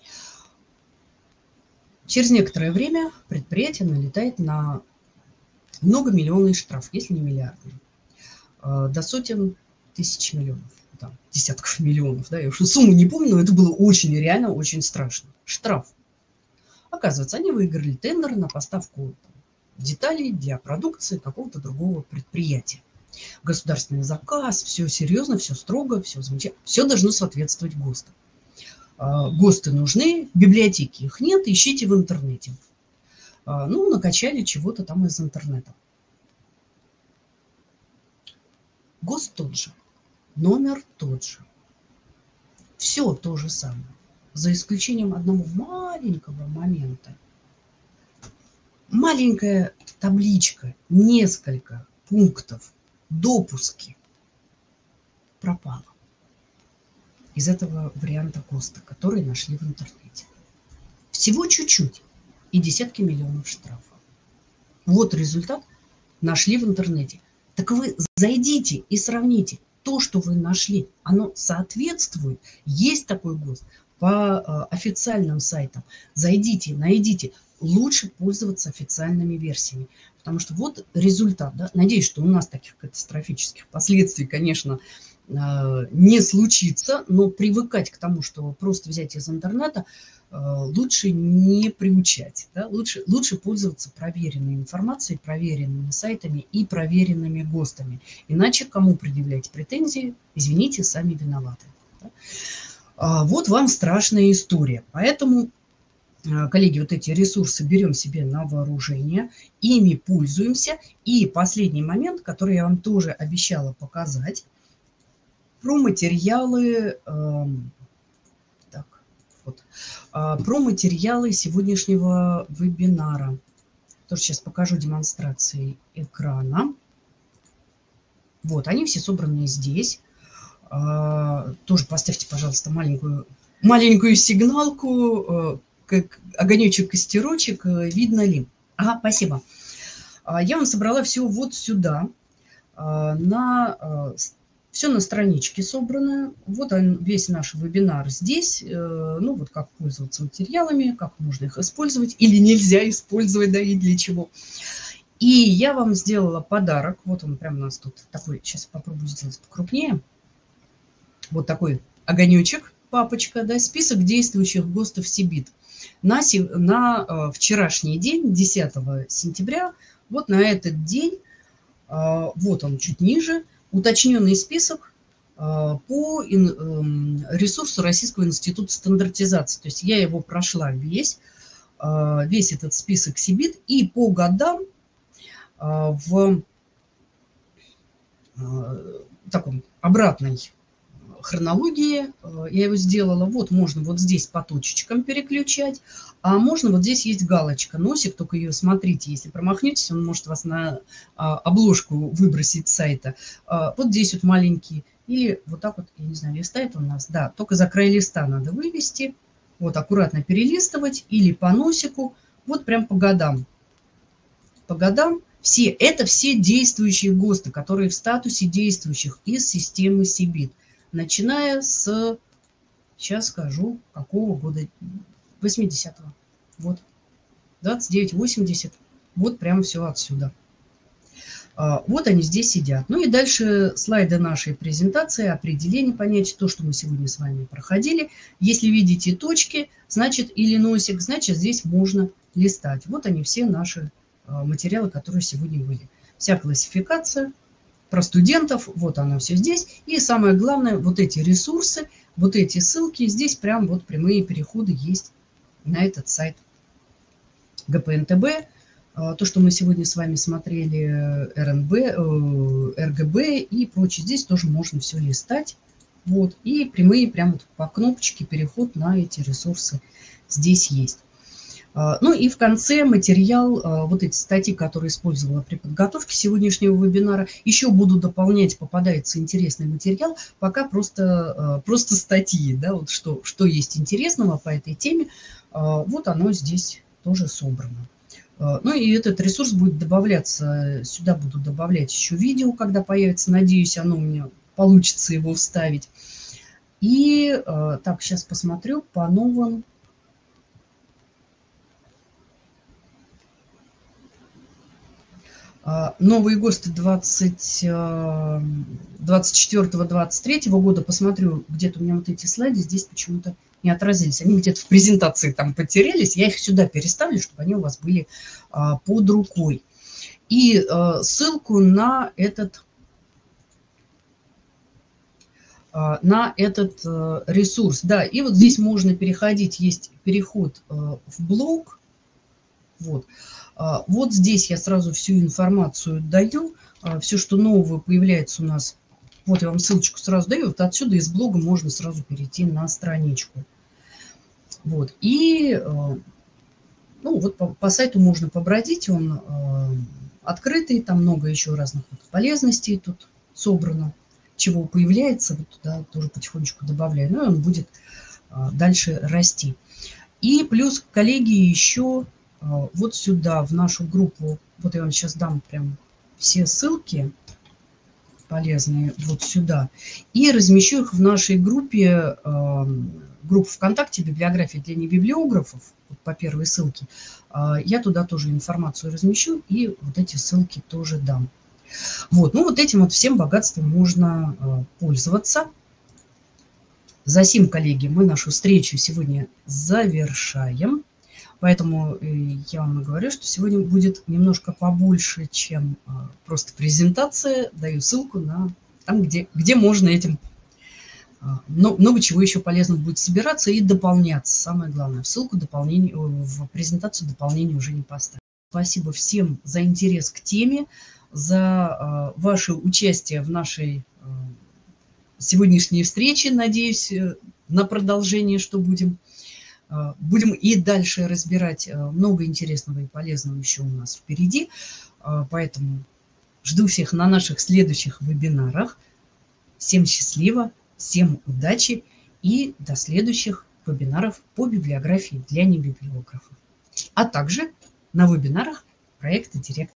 [SPEAKER 1] Через некоторое время предприятие налетает на многомиллионный штраф, если не миллиардный. До сотен тысяч миллионов, там, десятков миллионов. Да, я уже сумму не помню, но это было очень реально, очень страшно. Штраф. Оказывается, они выиграли тендер на поставку деталей для продукции какого-то другого предприятия. Государственный заказ, все серьезно, все строго, все замечательно. Все должно соответствовать ГОСТам. ГОСТы нужны, в библиотеке их нет, ищите в интернете. Ну, накачали чего-то там из интернета. ГОСТ тот же, номер тот же. Все то же самое. За исключением одного маленького момента. Маленькая табличка, несколько пунктов, допуски пропала из этого варианта ГОСТа, который нашли в интернете. Всего чуть-чуть и десятки миллионов штрафов. Вот результат. Нашли в интернете. Так вы зайдите и сравните. То, что вы нашли, оно соответствует. Есть такой ГОСТ по официальным сайтам. Зайдите, найдите. Лучше пользоваться официальными версиями. Потому что вот результат. Да? Надеюсь, что у нас таких катастрофических последствий, конечно, не случится. Но привыкать к тому, что просто взять из интернета, лучше не приучать. Да? Лучше пользоваться проверенной информацией, проверенными сайтами и проверенными ГОСТами. Иначе кому предъявлять претензии? Извините, сами виноваты. Да? Вот вам страшная история. Поэтому, коллеги, вот эти ресурсы берем себе на вооружение, ими пользуемся. И последний момент, который я вам тоже обещала показать, про материалы... Про материалы сегодняшнего вебинара. Тоже сейчас покажу демонстрации экрана. Вот, они все собраны здесь. Тоже поставьте, пожалуйста, маленькую сигналку, как огонечек-костерочек, видно ли. Ага, спасибо. Я вам собрала все вот сюда. Все на страничке собрано. Вот он, весь наш вебинар здесь. Ну, вот как пользоваться материалами, как можно их использовать или нельзя использовать, да, и для чего. И я вам сделала подарок. Вот он прямо у нас тут такой. Сейчас попробую сделать покрупнее. Вот такой огонечек, папочка, да, список действующих ГОСТов СИБИТ. на вчерашний день, 10 сентября, вот на этот день, вот он чуть ниже, уточненный список по ресурсу Российского института стандартизации. То есть я его прошла весь этот список СИБИТ, и по годам в таком обратной хронологии я его сделала. Вот можно вот здесь по точечкам переключать, а можно вот здесь есть галочка, носик, только ее смотрите, если промахнетесь, он может вас на обложку выбросить с сайта. Вот здесь вот маленький, или вот так вот, я не знаю, листает он нас, да, только за край листа надо вывести, вот аккуратно перелистывать, или по носику, вот прям по годам. По годам это все действующие ГОСТы, которые в статусе действующих из системы СИБИТ. Начиная с, сейчас скажу, какого года, 80-го, вот, 29-80, вот прям все отсюда. Вот они здесь сидят. Ну и дальше слайды нашей презентации, определение понятий, то, что мы сегодня с вами проходили. Если видите точки, значит, или носик, значит, здесь можно листать. Вот они все наши материалы, которые сегодня были. Вся классификация. Про студентов, вот оно все здесь. И самое главное, вот эти ресурсы, вот эти ссылки, здесь прям вот прямые переходы есть на этот сайт ГПНТБ. То, что мы сегодня с вами смотрели, РНБ, РГБ и прочее, здесь тоже можно все листать. Вот. И прямые прямо вот по кнопочке переход на эти ресурсы здесь есть. Ну и в конце материал, вот эти статьи, которые использовала при подготовке сегодняшнего вебинара, еще буду дополнять, попадается интересный материал, пока просто статьи, да, вот что есть интересного по этой теме, вот оно здесь тоже собрано. Ну и этот ресурс будет добавляться, сюда буду добавлять еще видео, когда появится, надеюсь, оно у меня получится его вставить. И так, сейчас посмотрю по новым. Новые ГОСТы 24-23 года. Посмотрю, где-то у меня вот эти слайды здесь почему-то не отразились. Они где-то в презентации там потерялись. Я их сюда переставлю, чтобы они у вас были под рукой. И ссылку на этот ресурс. Да, и вот здесь можно переходить. Есть переход в блог. Вот. Вот здесь я сразу всю информацию даю. Все, что нового появляется у нас. Вот я вам ссылочку сразу даю. Вот отсюда из блога можно сразу перейти на страничку. Вот. И ну, вот по сайту можно побродить. Он открытый. Там много еще разных полезностей тут собрано. Чего появляется, вот туда тоже потихонечку добавляю. Ну и он будет дальше расти. И плюс, коллеги, еще вот сюда, в нашу группу, вот я вам сейчас дам прям все ссылки полезные вот сюда, и размещу их в нашей группе, группу ВКонтакте «Библиография для небиблиографов», вот по первой ссылке. Я туда тоже информацию размещу и вот эти ссылки тоже дам. Вот, ну вот этим вот всем богатством можно пользоваться. Засим, коллеги, мы нашу встречу сегодня завершаем. Поэтому я вам и говорю, что сегодня будет немножко побольше, чем просто презентация. Даю ссылку на там, где можно этим. Много чего еще полезного будет собираться и дополняться. Самое главное, в ссылку в презентацию дополнение уже не поставить. Спасибо всем за интерес к теме, за ваше участие в нашей сегодняшней встрече. Надеюсь, на продолжение, что будем и дальше разбирать. Много интересного и полезного еще у нас впереди. Поэтому жду всех на наших следующих вебинарах. Всем счастливо, всем удачи и до следующих вебинаров по библиографии для небиблиографов. А также на вебинарах проекта Директ.